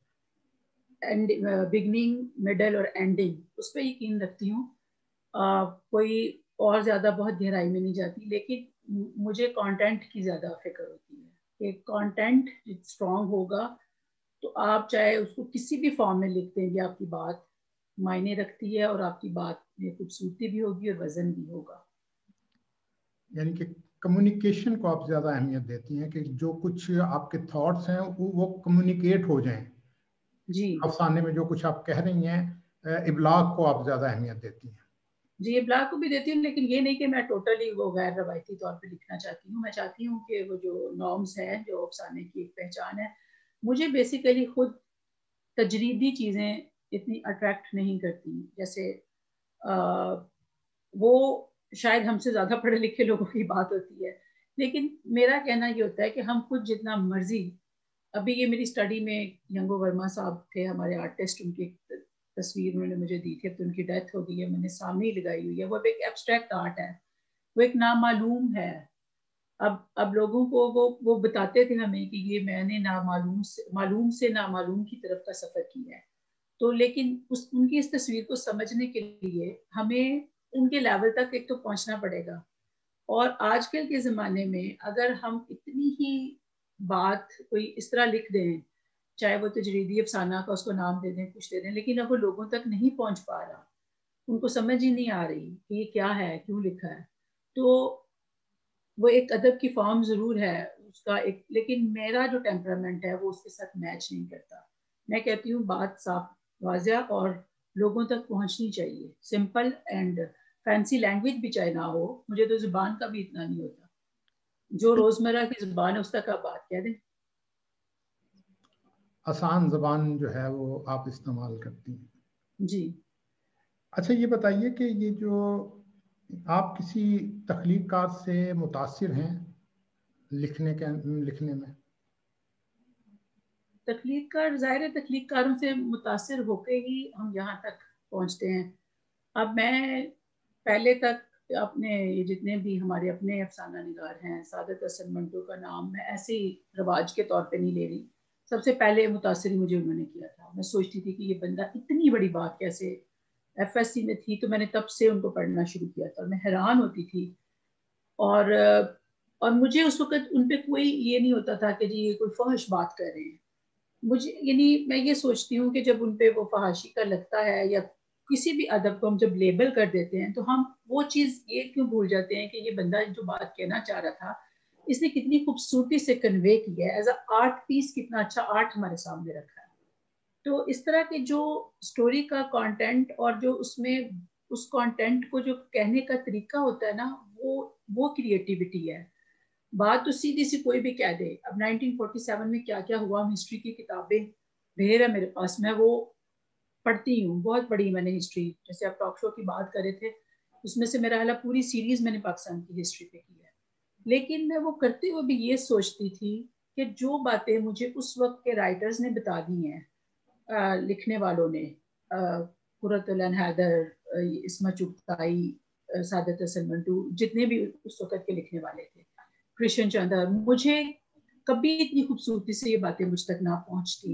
بگننگ مڈل اور اینڈنگ، اس پہ یقین رکھتی ہوں. کوئی اور زیادہ بہت گہرائی میں نہیں جاتی، لیکن مجھے کانٹینٹ کی زیادہ فکر ہوتی ہے کہ کانٹینٹ اسٹرانگ ہوگا تو آپ چاہے اس کو کسی بھی فارم میں لکھ دیں گے، آپ کی بات معنی رکھتی ہے اور آپ کی بات میں خوبصورتی بھی ہوگی اور وزن بھی ہوگا. یعنی کہ کمیونیکیشن کو آپ زیادہ اہمیت دیتی ہیں کہ جو کچھ آپ کے تھاٹس ہیں وہ کمیونیکیٹ ہو جائیں. جی، افسانے میں جو کچھ آپ کہہ رہی ہیں ابلاغ کو آپ زیادہ اہمیت دیتی ہیں. جی ابلاغ کو بھی دیتی ہوں، لیکن یہ نہیں کہ میں ٹوٹلی وہ غیر روایتی طور پہ لکھنا چاہتی ہوں. میں چاہتی ہوں کہ وہ جو نارمز ہیں، جو افسانے کی ایک پہچان ہے، مجھے بیسیکلی خود تجریدی چیزیں اتنی اٹریکٹ نہیں کرتی. جیسے وہ شاید ہم سے زیادہ پڑھے لکھے لوگوں کی بات ہوتی ہے، لیکن میرا کہنا یہ ہوتا ہے کہ ہم خود جتنا مرضی، ابھی یہ میری اسٹڈی میں ینگو ورما صاحب تھے ہمارے آرٹسٹ، ان کی تصویر انہوں نے مجھے دی تھی، اب تو ان کی ڈیتھ ہو گئی ہے، میں نے سامنے ہی لگائی ہوئی ہے. وہ ایک ایبسٹریکٹ آرٹ ہے، وہ ایک نامعلوم ہے. اب لوگوں کو وہ بتاتے تھے ہمیں کہ یہ میں نے معلوم سے نامعلوم کی طرف کا سفر کیا ہے. تو لیکن ان کی اس تصویر کو سمجھنے کے لیے ہمیں ان کے لیول تک ایک تو پہنچنا پڑے گا. اور آج کل کے زمانے میں اگر ہم اتنی ہی بات کوئی اس طرح لکھ دیں، چاہے وہ تجریدی افسانہ کا اس کو نام دے دیں، کچھ دے دیں، لیکن اب وہ لوگوں تک نہیں پہنچ پا رہا، ان کو سمجھ ہی نہیں آ رہی کہ یہ کیا ہے، کیوں لکھا ہے. تو وہ ایک ادب کی فارم ضرور ہے اس کا ایک، لیکن میرا جو ٹیمپرامنٹ ہے وہ اس کے ساتھ میچ نہیں کرتا. میں کہتی ہوں بات صاف واضح اور لوگوں تک پہنچنی چاہیے، سمپل اینڈ فینسی لینگویج بھی چاہے نہ ہو. مجھے تو زبان کا بھی اتنا نہیں ہوتا، جو روزمرہ کی زبان ہے اس تک آپ بات کہہ دیں. آسان زبان جو ہے وہ آپ استعمال کرتی ہیں. جی. اچھا یہ بتائیے کہ یہ جو آپ کسی تخلیق کار سے متاثر ہیں لکھنے میں؟ تخلیق کار، ظاہر تخلیق کاروں سے متاثر ہو کے ہی ہم یہاں تک پہنچتے ہیں. اب میں پہلے تک اپنے جتنے بھی ہمارے اپنے افسانہ نگار ہیں، سعادت حسن منٹو کا نام میں ایسے ہی رواج کے طور پہ نہیں لے رہی. سب سے پہلے متاثر مجھے انہوں نے کیا تھا. میں سوچتی تھی کہ یہ بندہ اتنی بڑی بات کیسے، ایف ایس سی میں تھی تو میں نے تب سے ان کو پڑھنا شروع کیا تھا اور میں حیران ہوتی تھی. اور مجھے اس وقت ان پہ کوئی یہ نہیں ہوتا تھا کہ جی یہ کوئی فحش بات کر رہے ہیں. مجھے یعنی میں یہ سوچتی ہوں کہ جب ان پہ وہ فحاشی کا لگتا ہے یا کسی بھی ادب کو ہم جب لیبل کر دیتے ہیں تو ہم وہ چیز یہ کیوں بھول جاتے ہیں کہ یہ بندہ جو بات کہنا چاہ رہا تھا اس نے کتنی خوبصورتی سے کنوے کی ہے، ایز اے آرٹ پیس کتنا اچھا آرٹ ہمارے سامنے رکھا ہے. تو اس طرح کے جو سٹوری کا کانٹینٹ اور جو اس میں اس کانٹینٹ کو جو کہنے کا طریقہ ہوتا ہے نا، وہ کریٹیوٹی ہے. بات تو سیدھی سی کوئی بھی کہہ دے. اب 1947 میں کیا کیا ہوا, ہسٹری کی کتابیں ڈھیر ہے میرے پاس, میں وہ پڑھتی ہوں, بہت پڑھی میں نے ہسٹری. جیسے آپ ٹاک شو کی بات کر رہے تھے, اس میں سے میرا خیال ہے پوری سیریز میں نے پاکستان کی ہسٹری پہ کی ہے. لیکن میں وہ کرتے ہوئے بھی یہ سوچتی تھی کہ جو باتیں مجھے اس وقت کے رائٹرز نے بتا دی ہیں, لکھنے والوں نے, قرۃ العین حیدر, اسما چغتائی, سعادت حسن منٹو, جتنے بھی اس وقت کے لکھنے والے تھے, کرشن چندر, مجھے کبھی اتنی خوبصورتی سے یہ باتیں مجھ تک نہ پہنچتی,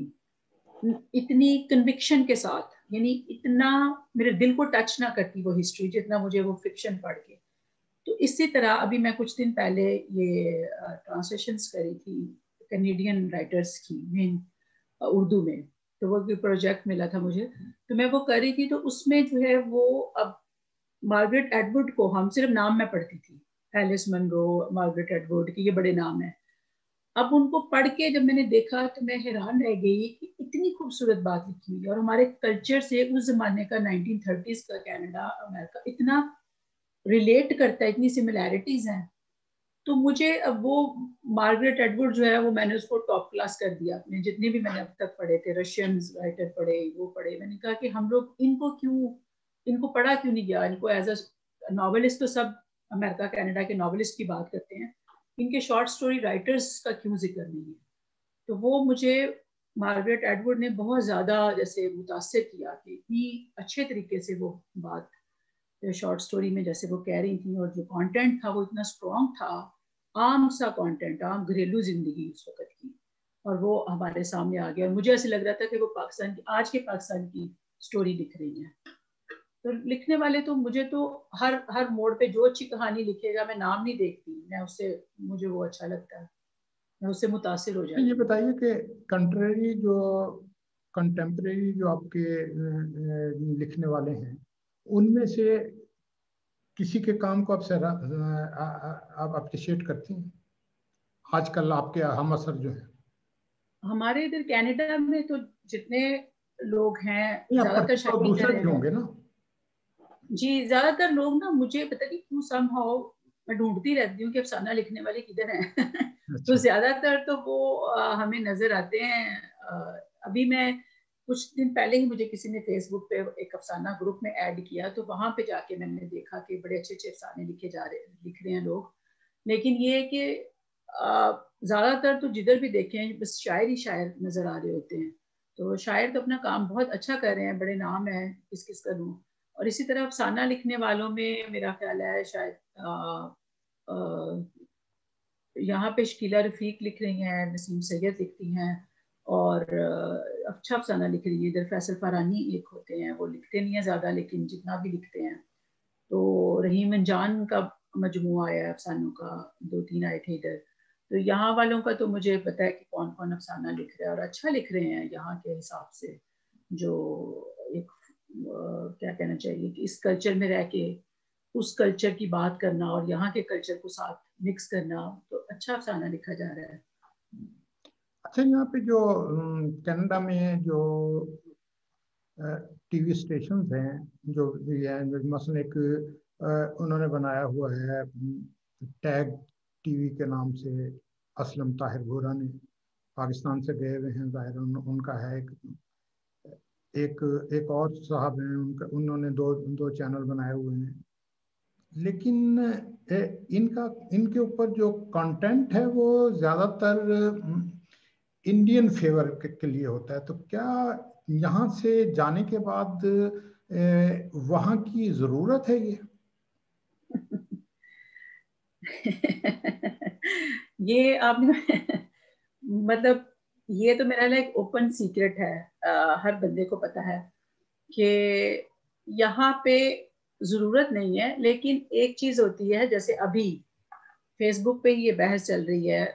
اتنی کنوکشن کے ساتھ, یعنی اتنا میرے دل کو ٹچ نہ کرتی وہ ہسٹری جتنا مجھے وہ فکشن پڑھ کے. تو اسی طرح ابھی میں کچھ دن پہلے یہ ٹرانسلیشنز کری تھی کینیڈین رائٹرز کی مین اردو میں, تو وہ پروجیکٹ ملا تھا مجھے, تو میں وہ کر رہی تھی. تو اس میں جو ہے وہ اب مارگریٹ ایٹوڈ کو ہم صرف نام میں پڑھتی تھی, ایلس منرو, مارگریٹ ایٹوڈ, کہ یہ بڑے نام ہیں. اب ان کو پڑھ کے جب میں نے دیکھا تو میں حیران رہ گئی کہ اتنی خوبصورت بات لکھی ہوئی, اور ہمارے کلچر سے اس زمانے کا 1930s کا کینیڈا, امریکہ اتنا ریلیٹ کرتا ہے, اتنی سملیرٹیز ہیں. تو مجھے اب وہ مارگریٹ ایٹوڈ جو ہے وہ میں نے اس کو ٹاپ کلاس کر دیا اپنے جتنے بھی میں نے اب تک پڑھے تھے, رشین رائٹر پڑھے, وہ پڑھے. میں نے کہا کہ ہم لوگ ان کو پڑھا کیوں نہیں گیا, ان کو ایز اے ناولسٹ تو سب امریکہ کینیڈا کے ناولسٹ کی بات کرتے ہیں, ان کے شارٹ سٹوری رائٹرز کا کیوں ذکر نہیں ہے. تو وہ مجھے مارگریٹ ایٹوڈ نے بہت زیادہ جیسے متاثر کیا کہ اتنی اچھے طریقے سے وہ بات شارٹ سٹوری میں جیسے وہ کہہ رہی تھیں, اور جو کانٹینٹ تھا وہ اتنا اسٹرانگ تھا, عام سا کانٹینٹ, عام گھریلو زندگی اس وقت کی, اور وہ ہمارے سامنے آ گیا. اور مجھے ایسے لگ رہا تھا کہ وہ پاکستان کی, آج کے پاکستان کی سٹوری لکھ رہی ہیں. تو لکھنے والے تو مجھے تو ہر موڑ پہ جو اچھی کہانی لکھے گا, میں نام نہیں دیکھتی, میں اس سے, مجھے وہ اچھا لگتا ہے, میں اس سے متاثر ہو جاتی. یہ بتائیے کہ کنٹمپریری جو آپ کے لکھنے والے ہیں, ان میں سے کسی کے کام کو آپ اپریشیٹ کرتی ہیں آج کل آپ کے ہم اثر جو ہیں؟ ہمارے ادھر کینیڈا میں تو جتنے لوگ ہیں زیادہ تر شاید دوسرے بھی ہوں گے نا. جی, زیادہ تر لوگ نا, مجھے پتہ نہیں کیوں سم ہاؤ میں ڈھونڈتی رہتی ہوں کہ افسانہ لکھنے والے کدھر ہیں. تو زیادہ تر تو وہ ہمیں نظر آتے ہیں. ابھی میں کچھ دن پہلے ہی مجھے کسی نے فیس بک پہ ایک افسانہ گروپ میں ایڈ کیا, تو وہاں پہ جا کے میں نے دیکھا کہ بڑے اچھے اچھے افسانے لکھ رہے ہیں لوگ. لیکن یہ ہے کہ زیادہ تر تو جدھر بھی دیکھیں بس شاعر ہی شاعر نظر آ رہے ہوتے ہیں. تو شاعر تو اپنا کام بہت اچھا کر رہے ہیں, بڑے نام ہیں, کس کا دوں. اور اسی طرح افسانہ لکھنے والوں میں میرا خیال ہے شاید یہاں پہ شکیلا رفیق لکھ رہی ہیں, نسیم سید لکھتی ہیں, اور اچھا افسانہ لکھ رہی ہے. ادھر فیصل فارانی ایک ہوتے ہیں, وہ لکھتے نہیں ہیں زیادہ, لیکن جتنا بھی لکھتے ہیں. تو رحیم انجان کا مجموعہ آیا ہے افسانوں کا, 2-3 آئے تھے ادھر. تو یہاں والوں کا تو مجھے پتا ہے کہ کون کون افسانہ لکھ رہے ہیں, اور اچھا لکھ رہے ہیں یہاں کے حساب سے. جو ایک کیا کہنا چاہیے کہ اس کلچر میں رہ کے اس کلچر کی بات کرنا اور یہاں کے کلچر کو ساتھ مکس کرنا, تو اچھا افسانہ لکھا جا رہا ہے. اچھا, یہاں پہ جو کینیڈا میں جو ٹی وی اسٹیشنز ہیں, جو مثلا ایک انہوں نے بنایا ہوا ہے ٹیگ ٹی وی کے نام سے, اسلم طاہر گورا نے, پاکستان سے گئے ہوئے ہیں ظاہر, ان کا ہے ایک اور صاحب ہیں, انہوں نے دو چینل بنائے ہوئے ہیں. لیکن ان کے اوپر جو کنٹینٹ ہے وہ زیادہ تر انڈین فیور کے لیے ہوتا ہے. تو کیا یہاں سے جانے کے بعد وہاں کی ضرورت ہے یہ؟ یہ آپ نے مطلب یہ تو میرا ایک اوپن سیکرٹ ہے, ہر بندے کو پتا ہے کہ یہاں پہ ضرورت نہیں ہے. لیکن ایک چیز ہوتی ہے, جیسے ابھی فیس بک پہ یہ بحث چل رہی ہے,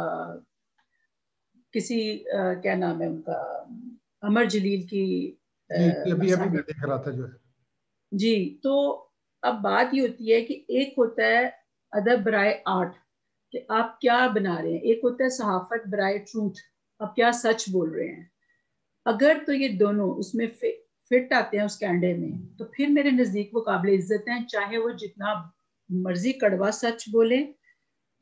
کسی کیا نام ہے ان کا, عمر جلیل کی, ابھی میں دیکھ رہا تھا جو ہے. جی, تو اب بات یہ ہوتی ہے کہ ایک ہوتا ہے ادب برائے آرٹ, کہ آپ کیا بنا رہے ہیں. ایک ہوتا ہے صحافت برائے ٹروتھ, آپ کیا سچ بول رہے ہیں. اگر تو یہ دونوں اس میں فٹ آتے ہیں اس کینڈے میں, تو پھر میرے نزدیک وہ قابل عزت ہیں, چاہے وہ جتنا مرضی کڑوا سچ بولیں,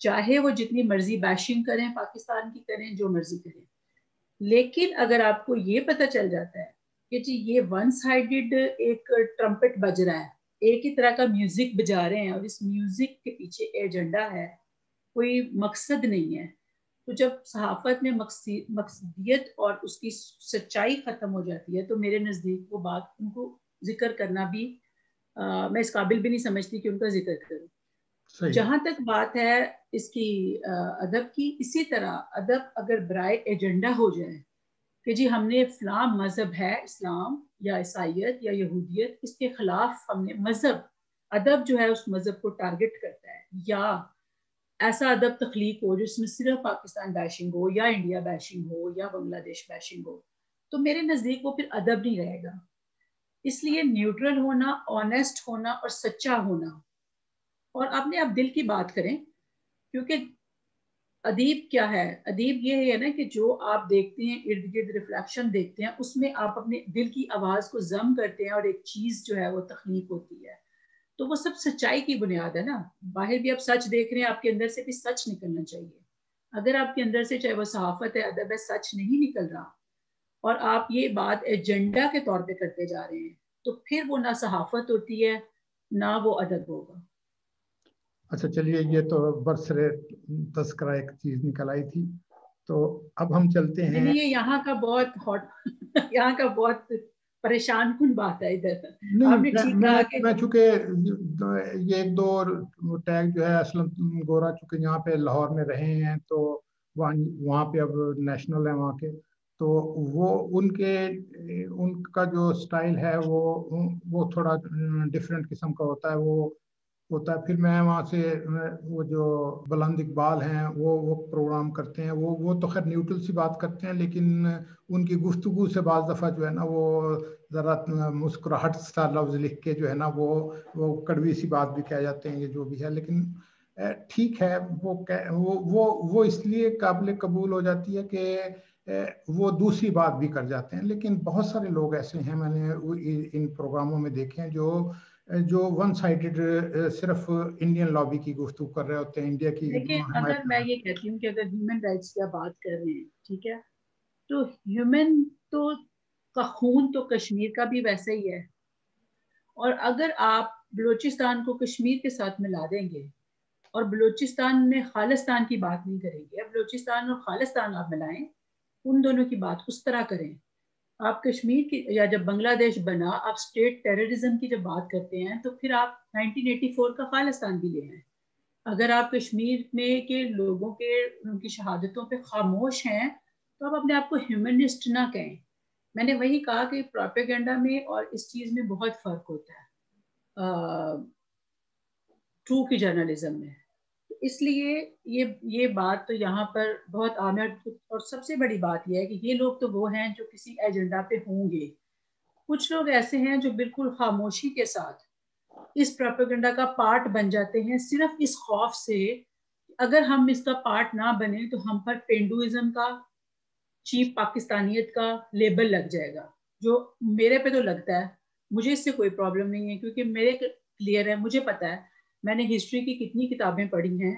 چاہے وہ جتنی مرضی بیشنگ کریں پاکستان کی کریں جو مرضی کریں، لیکن اگر آپ کو یہ پتہ چل جاتا ہے کہ جی یہ ون سائیڈڈ ایک ٹرمپٹ بج رہا ہے، ایک ہی طرح کا میوزک بجا رہے ہیں اور اس میوزک کے پیچھے ایجنڈا ہے، کوئی مقصد نہیں ہے، تو جب صحافت میں مقصدیت اور اس کی سچائی ختم ہو جاتی ہے تو میرے نزدیک وہ بات ان کو ذکر کرنا بھی میں اس قابل بھی نہیں سمجھتی کہ ان کا ذکر کروں۔ جہاں تک بات ہے اس کی ادب کی، اسی طرح ادب اگر برائے ایجنڈا ہو جائے کہ جی ہم نے فلاں مذہب ہے اسلام یا عیسائیت یا یہودیت، اس کے خلاف ہم نے مذہب، ادب جو ہے اس مذہب کو ٹارگٹ کرتا ہے، یا ایسا ادب تخلیق ہو جس میں صرف پاکستان بیشنگ ہو یا انڈیا بیشنگ ہو یا بنگلہ دیش بیشنگ ہو، تو میرے نزدیک وہ پھر ادب نہیں رہے گا۔ اس لیے نیوٹرل ہونا، آنیسٹ ہونا اور سچا ہونا، اور اپنے آپ دل کی بات کریں، کیونکہ ادیب کیا ہے، ادیب یہ ہے نا کہ جو آپ دیکھتے ہیں ارد گرد ریفلیکشن دیکھتے ہیں، اس میں آپ اپنے دل کی آواز کو ضم کرتے ہیں اور ایک چیز جو ہے وہ تخلیق ہوتی ہے، تو وہ سب سچائی کی بنیاد ہے نا۔ باہر بھی آپ سچ دیکھ رہے ہیں، آپ کے اندر سے بھی سچ نکلنا چاہیے۔ اگر آپ کے اندر سے چاہے وہ صحافت ہے، ادب ہے، سچ نہیں نکل رہا اور آپ یہ بات ایجنڈا کے طور پہ کرتے جا رہے ہیں، تو پھر وہ نہ صحافت ہوتی ہے نہ وہ ادب ہوگا۔ اچھا چلیے، یہ تو برسرے تذکرہ ایک چیز نکل آئی تھی، تو اب ہم چلتے ہیں۔ یہ یہاں کا بہت ہاٹ یہاں کا بہت پریشان کن بات ہے ادھر۔ آپ نے ٹھیک کہا کہ میں چونکہ یہ ایک دو ٹیگ جو ہے اسلم گورا چونکہ یہاں پہ لاہور میں رہے ہیں، تو وہاں پہ اب نیشنل ہے وہاں کے، تو وہ ان کا جو سٹائل ہے وہ تھوڑا ڈفرینٹ قسم کا ہوتا ہے، وہ ہوتا ہے۔ پھر میں وہاں سے وہ جو بلند اقبال ہیں وہ پروگرام کرتے ہیں، وہ تو خیر نیوٹرل سی بات کرتے ہیں، لیکن ان کی گفتگو سے بعض دفعہ جو ہے نا وہ ذرا مسکراہٹ سا لفظ لکھ کے جو ہے نا وہ کڑوی سی بات بھی کہہ جاتے ہیں، یہ جو بھی ہے، لیکن ٹھیک ہے، وہ اس لیے قابل قبول ہو جاتی ہے کہ وہ دوسری بات بھی کر جاتے ہیں۔ لیکن بہت سارے لوگ ایسے ہیں، میں نے ان پروگراموں میں دیکھے ہیں جو ون سائیڈڈ صرف انڈین لابی کی گفتگو کر رہے ہوتے ہیں، انڈیا کی لیکن اگر میں یہ کہتی ہوں کہ اگر ہیومن رائٹس کی بات کر رہے ہیں، ٹھیک ہے، تو ہیومن تو کا خون تو کشمیر کا بھی ویسا ہی ہے، اور اگر آپ بلوچستان کو کشمیر کے ساتھ ملا دیں گے اور بلوچستان میں خالصتان کی بات نہیں کریں گے، بلوچستان اور خالصتان آپ ملائیں، ان دونوں کی بات اس طرح کریں۔ آپ کشمیر کی یا جب بنگلہ دیش بنا، آپ اسٹیٹ ٹیررزم کی جب بات کرتے ہیں تو پھر آپ 1984 کا خالصتان بھی لے آئیں۔ اگر آپ کشمیر میں کے لوگوں کے ان کی شہادتوں پہ خاموش ہیں تو آپ اپنے آپ کو ہیومنسٹ نہ کہیں۔ میں نے وہی کہا کہ پروپیگنڈا میں اور اس چیز میں بہت فرق ہوتا ہے ٹرو کی جرنلزم میں، اس لیے یہ بات تو یہاں پر بہت عام ہے۔ اور سب سے بڑی بات یہ ہے کہ یہ لوگ تو وہ ہیں جو کسی ایجنڈا پہ ہوں گے، کچھ لوگ ایسے ہیں جو بالکل خاموشی کے ساتھ اس پروپیگنڈا کا پارٹ بن جاتے ہیں، صرف اس خوف سے اگر ہم اس کا پارٹ نہ بنے تو ہم پر پینڈوازم کا، چیپ پاکستانیت کا لیبل لگ جائے گا، جو میرے پہ تو لگتا ہے۔ مجھے اس سے کوئی پرابلم نہیں ہے کیونکہ میرے کلیئر ہے، مجھے پتا ہے میں نے ہسٹری کی کتنی کتابیں پڑھی ہیں،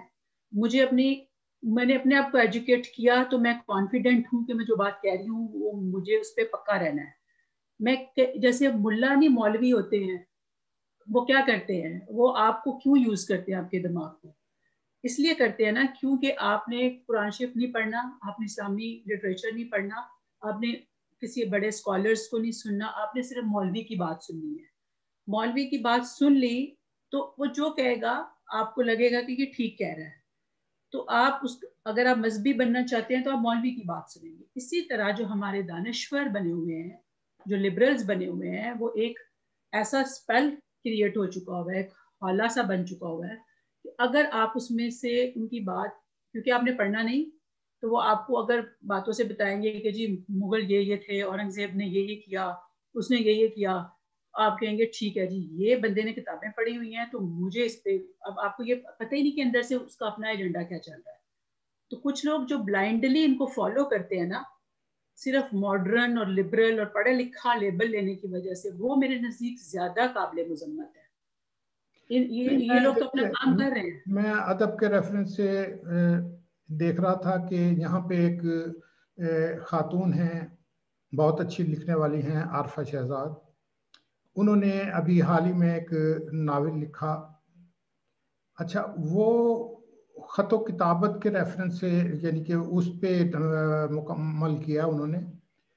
میں نے اپنے آپ کو ایجوکیٹ کیا، تو میں کانفیڈنٹ ہوں کہ میں جو بات کہہ رہی ہوں وہ مجھے اس پہ پکا رہنا ہے۔ میں جیسے ملا نہیں مولوی ہوتے ہیں، وہ کیا کرتے ہیں، وہ آپ کو کیوں یوز کرتے ہیں، آپ کے دماغ کو اس لیے کرتے ہیں نا کیونکہ آپ نے قرآن شریف نہیں پڑھنا، آپ نے اسلامی لٹریچر نہیں پڑھنا، آپ نے کسی بڑے اسکالرس کو نہیں سننا، آپ نے صرف مولوی کی بات سننی ہے۔ مولوی کی بات سن لی تو وہ جو کہے گا آپ کو لگے گا کہ یہ ٹھیک کہہ رہا ہے، تو آپ اگر آپ مذہبی بننا چاہتے ہیں تو آپ مولوی کی بات سنیں گے۔ اسی طرح جو ہمارے دانشور بنے ہوئے ہیں، جو لبرلز بنے ہوئے ہیں، وہ ایک ایسا اسپیل کریٹ ہو چکا ہوا ہے، ایک حالہ سا بن چکا ہوا ہے کہ اگر آپ اس میں سے ان کی بات، کیونکہ آپ نے پڑھنا نہیں، تو وہ آپ کو اگر باتوں سے بتائیں گے کہ جی مغل یہ تھے، اورنگزیب نے یہ کیا، اس نے یہ کیا، آپ کہیں گے ٹھیک ہے جی یہ بندے نے کتابیں پڑھی ہوئی ہیں تو مجھے اس پہ، اب آپ کو یہ پتہ ہی نہیں کہ اندر سے اس کا اپنا ایجنڈا کیا چل رہا ہے۔ تو کچھ لوگ جو بلائنڈلی ان کو فالو کرتے ہیں نا، صرف ماڈرن اور لبرل اور پڑھا لکھا لیبل لینے کی وجہ سے، وہ میرے نزدیک زیادہ قابل مذمت ہے۔ یہ لوگ تو اپنا کام کر رہے ہیں. میں ادب کے ریفرنس سے دیکھ رہا تھا کہ یہاں پہ ایک خاتون ہیں، بہت اچھی لکھنے والی ہیں، عارفہ شہزاد. انہوں نے ابھی حال ہی میں ایک ناول لکھا. اچھا، وہ خط و کتابت کے ریفرنس سے یعنی کہ اس پہ مکمل کیا انہوں نے.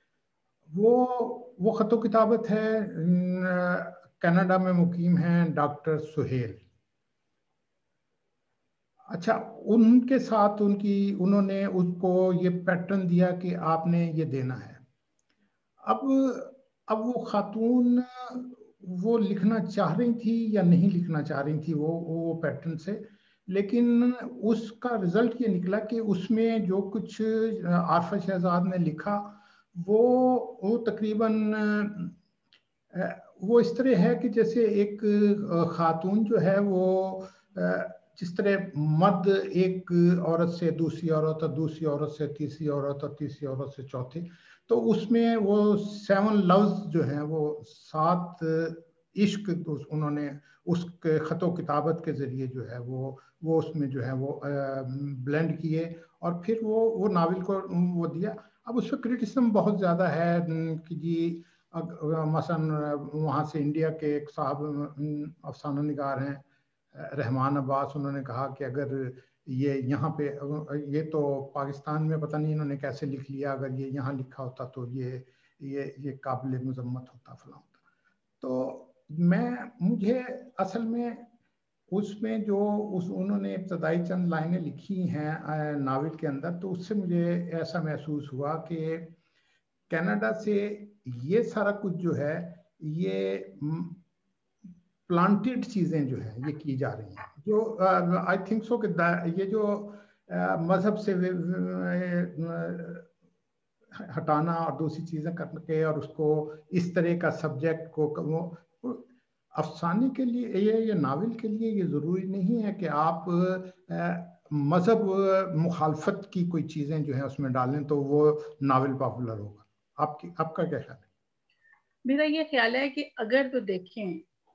وہ خط و کتابت ہے، کینیڈا میں مقیم ہیں ڈاکٹر سہیل. اچھا، ان کے ساتھ انہوں نے اس کو یہ پیٹرن دیا کہ آپ نے یہ دینا ہے. اب وہ خاتون وہ لکھنا چاہ رہی تھی یا نہیں لکھنا چاہ رہی تھی وہ پیٹرن سے، لیکن اس کا رزلٹ یہ نکلا کہ اس میں جو کچھ عارفہ شہزاد نے لکھا وہ تقریباً وہ اس طرح ہے کہ جیسے ایک خاتون جو ہے وہ جس طرح مرد ایک عورت سے دوسری عورت اور دوسری عورت سے تیسری عورت اور تیسری عورت سے چوتھی، تو اس میں وہ 7 لفظ جو ہیں وہ 7 عشق انہوں نے اس کے خط و کتابت کے ذریعے جو ہے وہ اس میں جو ہے وہ بلینڈ کیے اور پھر وہ ناول کو وہ دیا. اب اس پہ کرٹیسزم بہت زیادہ ہے کہ جی مثلا وہاں سے انڈیا کے ایک صاحب افسانہ نگار ہیں رحمان عباس، انہوں نے کہا کہ اگر یہ یہاں پہ یہ تو پاکستان میں پتہ نہیں انہوں نے کیسے لکھ لیا، اگر یہ یہاں لکھا ہوتا تو یہ قابل مذمت ہوتا فلاں ہوتا. تو مجھے اصل میں اس میں جو انہوں نے ابتدائی چند لائنیں لکھی ہیں ناول کے اندر، تو اس سے مجھے ایسا محسوس ہوا کہ کینیڈا سے یہ سارا کچھ جو ہے یہ پلانٹیڈ چیزیں جو ہیں یہ کی جا رہی ہیں، جو آئی تھنک سو کہ یہ جو مذہب سے ہٹانا اور دوسری چیزیں کر کے اور اس کو اس طرح کا سبجیکٹ کو افسانے کے لیے یہ ناول کے لیے یہ ضروری نہیں ہے کہ آپ مذہب مخالفت کی کوئی چیزیں جو ہیں اس میں ڈالیں تو وہ ناول پاپولر ہوگا. آپ کا کیا خیال ہے؟ میرا یہ خیال ہے کہ اگر تو دیکھیں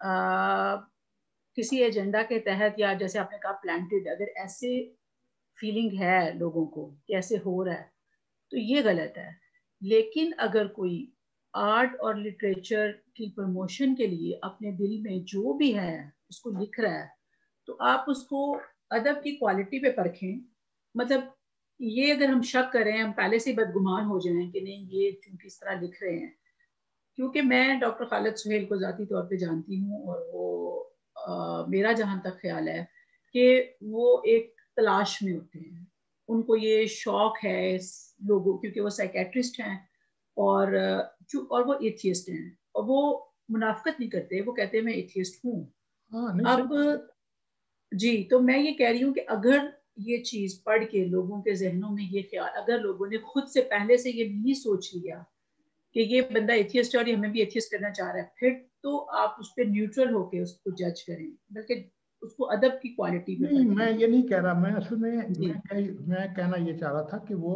کسی ایجنڈا کے تحت یا جیسے آپ نے کہا پلانٹیڈ، اگر ایسے فیلنگ ہے لوگوں کو کہ ایسے ہو رہا ہے تو یہ غلط ہے. لیکن اگر کوئی آرٹ اور لٹریچر کی پروموشن کے لیے اپنے دل میں جو بھی ہے اس کو لکھ رہا ہے تو آپ اس کو ادب کی کوالٹی پہ پرکھیں. مطلب یہ اگر ہم شک کریں، ہم پہلے سے بدگمان ہو جائیں کہ نہیں یہ چونکہ اس طرح لکھ رہے ہیں، کیونکہ میں ڈاکٹر خالد سہیل کو ذاتی طور پہ جانتی ہوں اور وہ میرا جہاں تک خیال ہے کہ وہ ایک تلاش میں ہوتے ہیں. ان کو یہ شوق ہے لوگوں، کیونکہ وہ سائیکیٹرسٹ ہیں اور وہ ایتھیسٹ ہیں اور وہ منافقت نہیں کرتے، وہ کہتے ہیں میں ایتھیسٹ ہوں. اب جی تو میں یہ کہہ رہی ہوں کہ اگر یہ چیز پڑھ کے لوگوں کے ذہنوں میں یہ خیال، اگر لوگوں نے خود سے پہلے سے یہ نہیں سوچ لیا کہ یہ بندہ ایتھیسٹ ہے اور یہ ہمیں بھی ایتھیسٹ کرنا چاہ رہا ہے، پھر تو آپ اس پہ نیوٹرل ہو کے اس کو جج کریں، بلکہ اس کو ادب کی کوالٹی پہ نہیں، میں یہ نہیں کہہ رہا. میں اصل میں کہنا یہ چاہ رہا تھا کہ وہ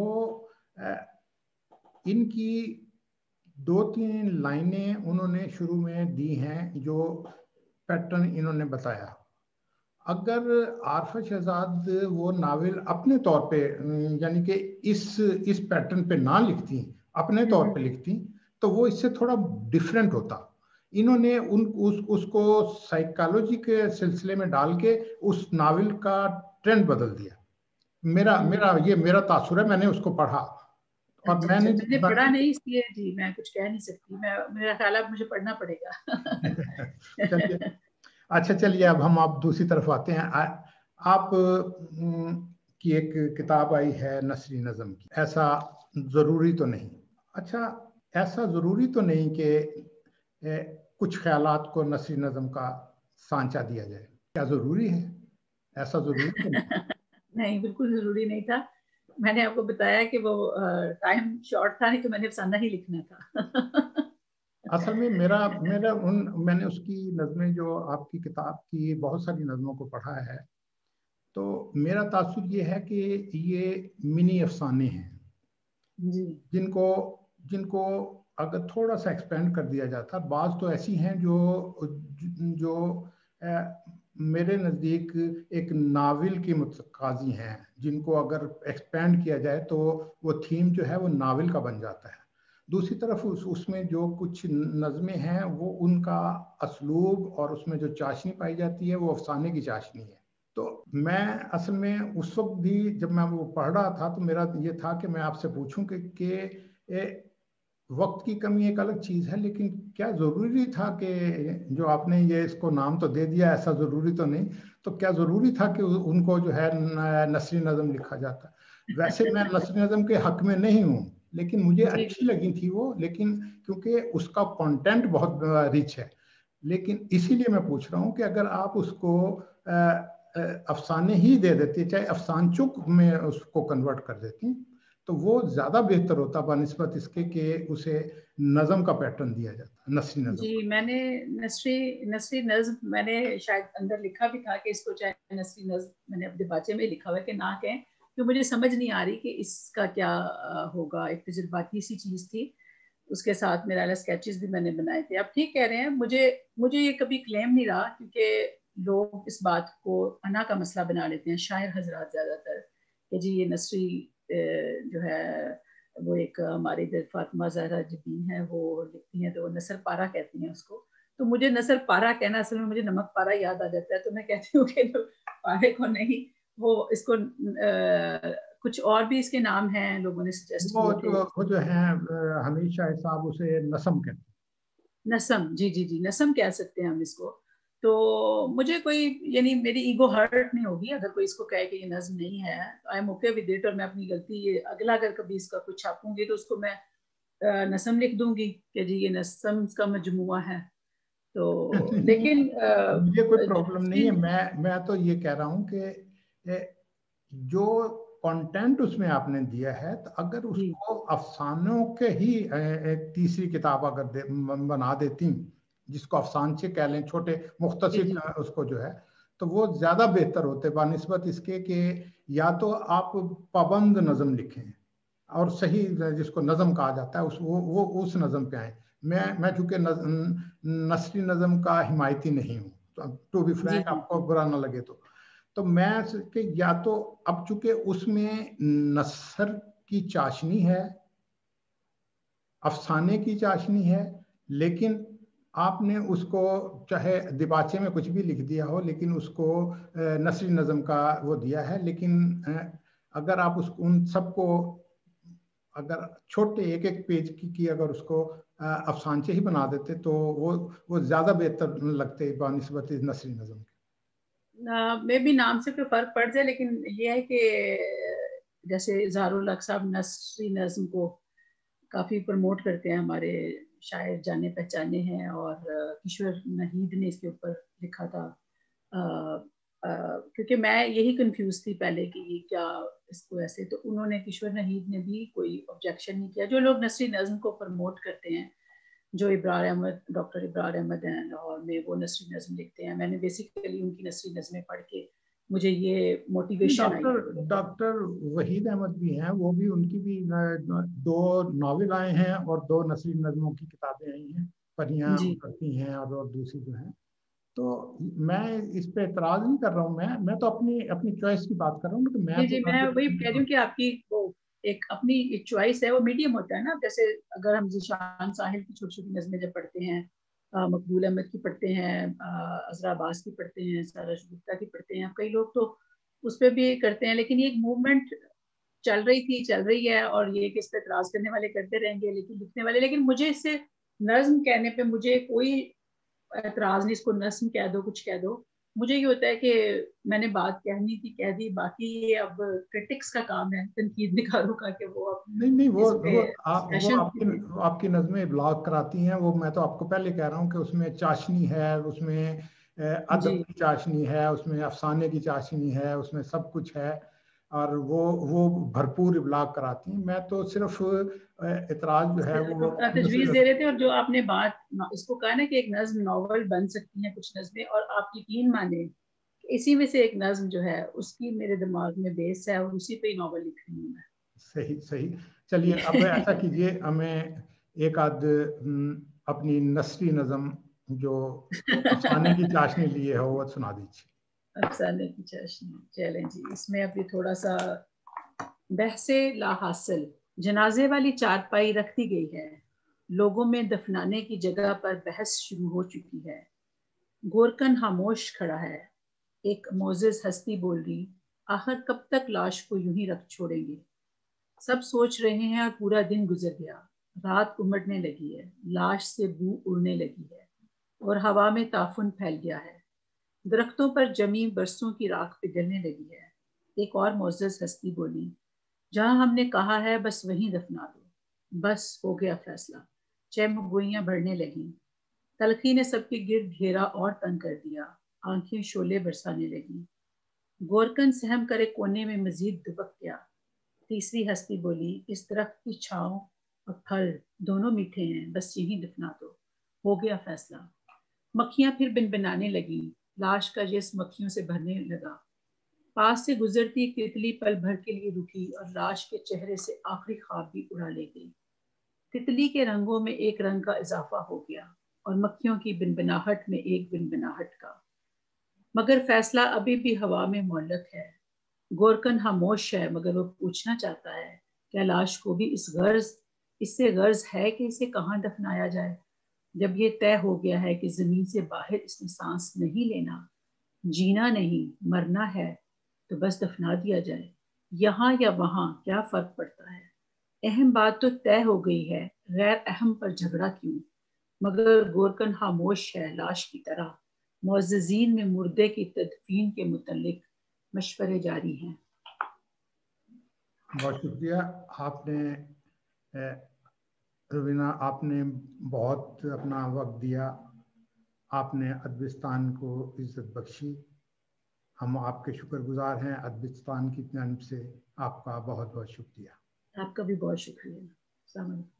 ان کی 2-3 لائنیں انہوں نے شروع میں دی ہیں جو پیٹرن انہوں نے بتایا. اگر عارفہ شہزاد وہ ناول اپنے طور پہ یعنی کہ اس پیٹرن پہ نہ لکھتی، اپنے طور پہ لکھتی تو وہ اس سے تھوڑا ڈیفرنٹ ہوتا. انہوں نے اس کو سائیکالوجی کے سلسلے میں ڈال کے اس ناول کا ٹرینڈ بدل دیا. میرا تاثر ہے، میں نے اس کو پڑھا اور میں نے پڑھا نہیں، اس لیے جی میں کچھ کہہ نہیں سکتی. میرا خیال ہے مجھے پڑھنا پڑے گا. اچھا چلیے، اب ہم آپ دوسری طرف آتے ہیں. آپ کی ایک کتاب آئی ہے نثری نظم کی، ایسا ضروری تو نہیں. اچھا، ایسا ضروری تو نہیں کہ کچھ خیالات کو نثری نظم کا سانچہ دیا جائے. کیا ضروری ہے؟ ایسا ضروری تو نہیں. نہیں، بالکل ضروری نہیں تھا. میں نے آپ کو بتایا کہ وہ ٹائم شارٹ تھا، نہیں تو میں نے افسانہ ہی لکھنا تھا. اصل میں میں نے اس کی نظمیں جو آپ کی کتاب کی بہت ساری نظموں کو پڑھا ہے، تو میرا تاثر یہ ہے کہ یہ منی افسانے ہیں جن کو اگر تھوڑا سا ایکسپینڈ کر دیا جاتا. بعض تو ایسی ہیں جو میرے نزدیک ایک ناول کی متقاضی ہیں، جن کو اگر ایکسپینڈ کیا جائے تو وہ تھیم جو ہے وہ ناول کا بن جاتا ہے۔ دوسری طرف اس میں جو کچھ نظمیں ہیں وہ ان کا اسلوب اور اس میں جو چاشنی پائی جاتی ہے وہ افسانے کی چاشنی ہے۔ تو میں اصل میں اس وقت بھی جب میں وہ پڑھ رہا تھا تو میرا یہ تھا کہ میں آپ سے پوچھوں کہ وقت کی کمی ایک الگ چیز ہے، لیکن کیا ضروری تھا کہ جو آپ نے یہ اس کو نام تو دے دیا، ایسا ضروری تو نہیں، تو کیا ضروری تھا کہ ان کو جو ہے نثری نظم لکھا جاتا؟ ویسے میں نثری نظم کے حق میں نہیں ہوں، لیکن مجھے اچھی لگی تھی وہ، لیکن کیونکہ اس کا کنٹینٹ بہت ریچ ہے۔ لیکن اسی لیے میں پوچھ رہا ہوں کہ اگر آپ اس کو افسانے ہی دے دیتے، چاہے افسان چک میں اس کو کنورٹ کر دیتی، تو وہ زیادہ بہتر ہوتا بنسبت اس کے کہ اسے نظم کا پیٹرن دیا جاتا، نثری نظم۔ جی میں نے نثری نظم میں نے شاید اندر لکھا بھی تھا کہ اس کو چاہے نثری نظم میں نے اپنے باچے میں لکھا ہوا ہے کہ نہ کہیں، تو مجھے سمجھ نہیں آ رہی کہ اس کا کیا ہوگا۔ ایک تجرباتی سی چیز تھی، اس کے ساتھ میرا اسکیچز بھی میں نے بنائے تھے۔ آپ ٹھیک کہہ رہے ہیں، مجھے یہ کبھی کلیم نہیں رہا، کیونکہ لوگ اس بات کو انا کا مسئلہ بنا لیتے ہیں، شاعر حضرات زیادہ تر، کہ جی یہ نثری جو ہے وہ ایک ہماری فاطمہ زہرا جبین ہے، وہ لکھتی ہیں تو وہ نثر پارا کہتی ہیں اس کو۔ تو مجھے نثر پارا کہنا اصل میں مجھے نمک پارا یاد آ جاتا ہے، تو میں کہتی ہوں کہ پارے کو نہیں، وہ اس کو کچھ اور بھی اس کے نام ہیں لوگوں نے سجیسٹ کیے تھے۔ وہ جو ہیں حمید شاہ صاحب اسے نسم کہتے ہیں۔ نسم، جی جی جی، نسم کہہ سکتے ہیں ہم اس کو۔ تو مجھے کوئی یعنی میری ایگو ہرٹ نہیں ہوگی اگر کوئی اس کو کہے کہ یہ نظم نہیں ہے، I am okay with it, اور میں اپنی غلطی یہ اگلا اگر کبھی اس کا کچھ چھاپوں گی تو اس کو میں نسم لکھ دوں گی کہ جی یہ نسم کا مجموعہ ہے۔ تو لیکن مجھے کوئی پرابلم نہیں ہے، میں تو یہ کہہ رہا ہوں کہ جو کنٹینٹ اس میں آپ نے دیا ہے، تو اگر اس کو افسانوں کے ہی ایک تیسری کتاب اگر بنا دیتی، جس کو افسانچے کہہ لیں، چھوٹے مختصر اس کو جو ہے، تو وہ زیادہ بہتر ہوتے بنسبت اس کے کہ یا تو آپ پابند نظم لکھیں اور صحیح جس کو نظم کہا جاتا ہے وہ اس نظم پہ آئیں۔ میں چونکہ نثری نظم کا حمایتی نہیں ہوں، ٹو بی فرینک، آپ کو برا نہ لگے تو میں کہ یا تو اب چونکہ اس میں نثر کی چاشنی ہے، افسانے کی چاشنی ہے، لیکن آپ نے اس کو چاہے دیباچے میں کچھ بھی لکھ دیا ہو، لیکن اس کو نثری نظم کا وہ دیا ہے۔ لیکن اگر آپ ان سب کو اگر چھوٹے ایک ایک پیج کی اگر اس کو افسانچے ہی بنا دیتے تو وہ زیادہ بہتر لگتے بنسبت نثری نظم کے۔ میں بھی نام سے کوئی فرق پڑ جائے، لیکن یہ ہے کہ جیسے اظہار الحق صاحب نثری نظم کو کافی پروموٹ کرتے ہیں، ہمارے شاعر جانے پہچانے ہیں، اور کشور نہید نے اس کے اوپر لکھا تھا، کیونکہ میں یہی کنفیوز تھی پہلے کہ یہ کیا اس کو ایسے، تو انہوں نے کشور نہید نے بھی کوئی آبجیکشن نہیں کیا۔ جو لوگ نثری نظم کو پروموٹ کرتے ہیں، جو ابرار احمد، ڈاکٹر ابرار احمد ہیں لاہور میں، وہ نثری نظم لکھتے ہیں، میں نے بیسیکلی ان کی نثری نظمیں پڑھ کے مجھے یہ موٹیویشن آئی۔ ڈاکٹر وحید احمد بھی ہیں، وہ بھی ان کی بھی 2 ناول آئے ہیں اور 2 نثری نظموں کی کتابیں آئی ہیں، پریاں کرتی ہیں اور دوسری جو ہیں۔ تو میں اس پہ اعتراض نہیں کر رہا ہوں، میں تو اپنی چوائس کی بات کر رہا ہوں کہ میں وہی کہہ رہی ہوں کہ آپ کی وہ ایک اپنی ایک چوائس ہے، وہ میڈیم ہوتا ہے نا۔ جیسے اگر ہم ذیشان ساحل کی چھوٹی چھوٹی نظمیں جب پڑھتے ہیں، مقبول احمد کی پڑھتے ہیں، عذرا عباس کی پڑھتے ہیں، سارا شگفتہ کی پڑھتے ہیں، کئی لوگ تو اس پہ بھی کرتے ہیں، لیکن یہ ایک موومنٹ چل رہی ہے، اور یہ کہ اس پہ اعتراض کرنے والے کرتے رہیں گے، لیکن لکھنے والے، لیکن مجھے اس سے نظم کہنے پہ مجھے کوئی اعتراض نہیں، اس کو نظم کہہ دو، کچھ کہہ دو، مجھے یہ ہوتا ہے کہ میں نے بات کہنی تھی کہہ دی، باقی یہ اب کرٹکس کا کام ہے، تنقید نگاروں کا، کہ وہ نہیں وہ آپ کی نظمیں ابلاغ کراتی ہیں، وہ میں تو آپ کو پہلے کہہ رہا ہوں کہ اس میں چاشنی ہے، اس میں ادب کی چاشنی ہے، اس میں افسانے کی چاشنی ہے، اس میں سب کچھ ہے، اور وہ بھرپور ابلاغ کراتی ہیں۔ میں تو صرف اعتراض جو ہے وہ تجویز دے رہے تھے، اور جو آپ نے بات اس کو کہا نا کہ ایک نظم ناول بن سکتی ہیں کچھ نظمیں، اور آپ یقین مانیں اسی میں سے ایک نظم جو ہے اس کی میرے دماغ میں بیس ہے، اور اسی پہ ہی ناول لکھ رہی ہوں میں۔ صحیح چلیے اب ایسا کیجئے، ہمیں ایک آدھ اپنی نثری نظم جو افسانے کی چاشنی لیے ہو وہ سنا دیجیے. افسانے کی چاشنی چلیں جی. اس میں ابھی تھوڑا سا بحث لا حاصل. جنازے والی چارپائی رکھ دی گئی ہے. لوگوں میں دفنانے کی جگہ پر بحث شروع ہو چکی ہے. گورکن خاموش کھڑا ہے. ایک معزز ہستی بول رہی, آخر کب تک لاش کو یوں ہی رکھ چھوڑیں گے؟ سب سوچ رہے ہیں اور پورا دن گزر گیا. رات امڑنے لگی ہے, لاش سے بو اڑنے لگی ہے اور ہوا میں تعفن پھیل گیا ہے. درختوں پر جمی برسوں کی راکھ پگھلنے لگی ہے. ایک اور معزز ہستی بولی, جہاں ہم نے کہا ہے بس وہیں دفنا دو. بس ہو گیا فیصلہ. چم گوئیاں بڑھنے لگیں. تلخی نے سب کے گرد گھیرا اور تنگ کر دیا. آنکھیں شعلے برسانے لگیں. گورکن سہم کرے کونے میں مزید دبک گیا. تیسری ہستی بولی, اس درخت کی چھاؤں اور پھل دونوں میٹھے ہیں, بس یہیں دفنا دو. ہو گیا فیصلہ. مکھیاں پھر بنبنانے لگیں. لاش کا جسم مکھیوں سے بھرنے لگا. پاس سے گزرتی ایک تتلی پل بھر کے لیے رکی اور لاش کے چہرے سے آخری خواب بھی اڑا لے گئی. تتلی کے رنگوں میں ایک رنگ کا اضافہ ہو گیا اور مکھیوں کی بنبناہٹ میں ایک بنبناہٹ کا. مگر فیصلہ ابھی بھی ہوا میں معلق ہے. گورکن خاموش ہے مگر وہ پوچھنا چاہتا ہے, کیا لاش کو بھی اس سے غرض ہے کہ اسے کہاں دفنایا جائے؟ جب یہ طے ہو گیا ہے کہ زمین سے باہر اس نے سانس نہیں لینا, جینا نہیں, مرنا ہے, تو بس دفنا دیا جائے. یہاں یا وہاں کیا فرق پڑتا ہے؟ اہم بات تو طے ہو گئی ہے, غیر اہم پر جھگڑا کیوں؟ مگر گورکن خاموش ہے لاش کی طرح. معززین میں مردے کی تدفین کے متعلق مشورے جاری ہیں. بہت شکریہ. آپ نے روینہ, آپ نے بہت اپنا وقت دیا. آپ نے ادبستان کو عزت بخشی. ہم آپ کے شکر گزار ہیں. ادبستان کی جانب سے آپ کا بہت بہت شکریہ. آپ کا بھی بہت شکریہ. السلام علیکم.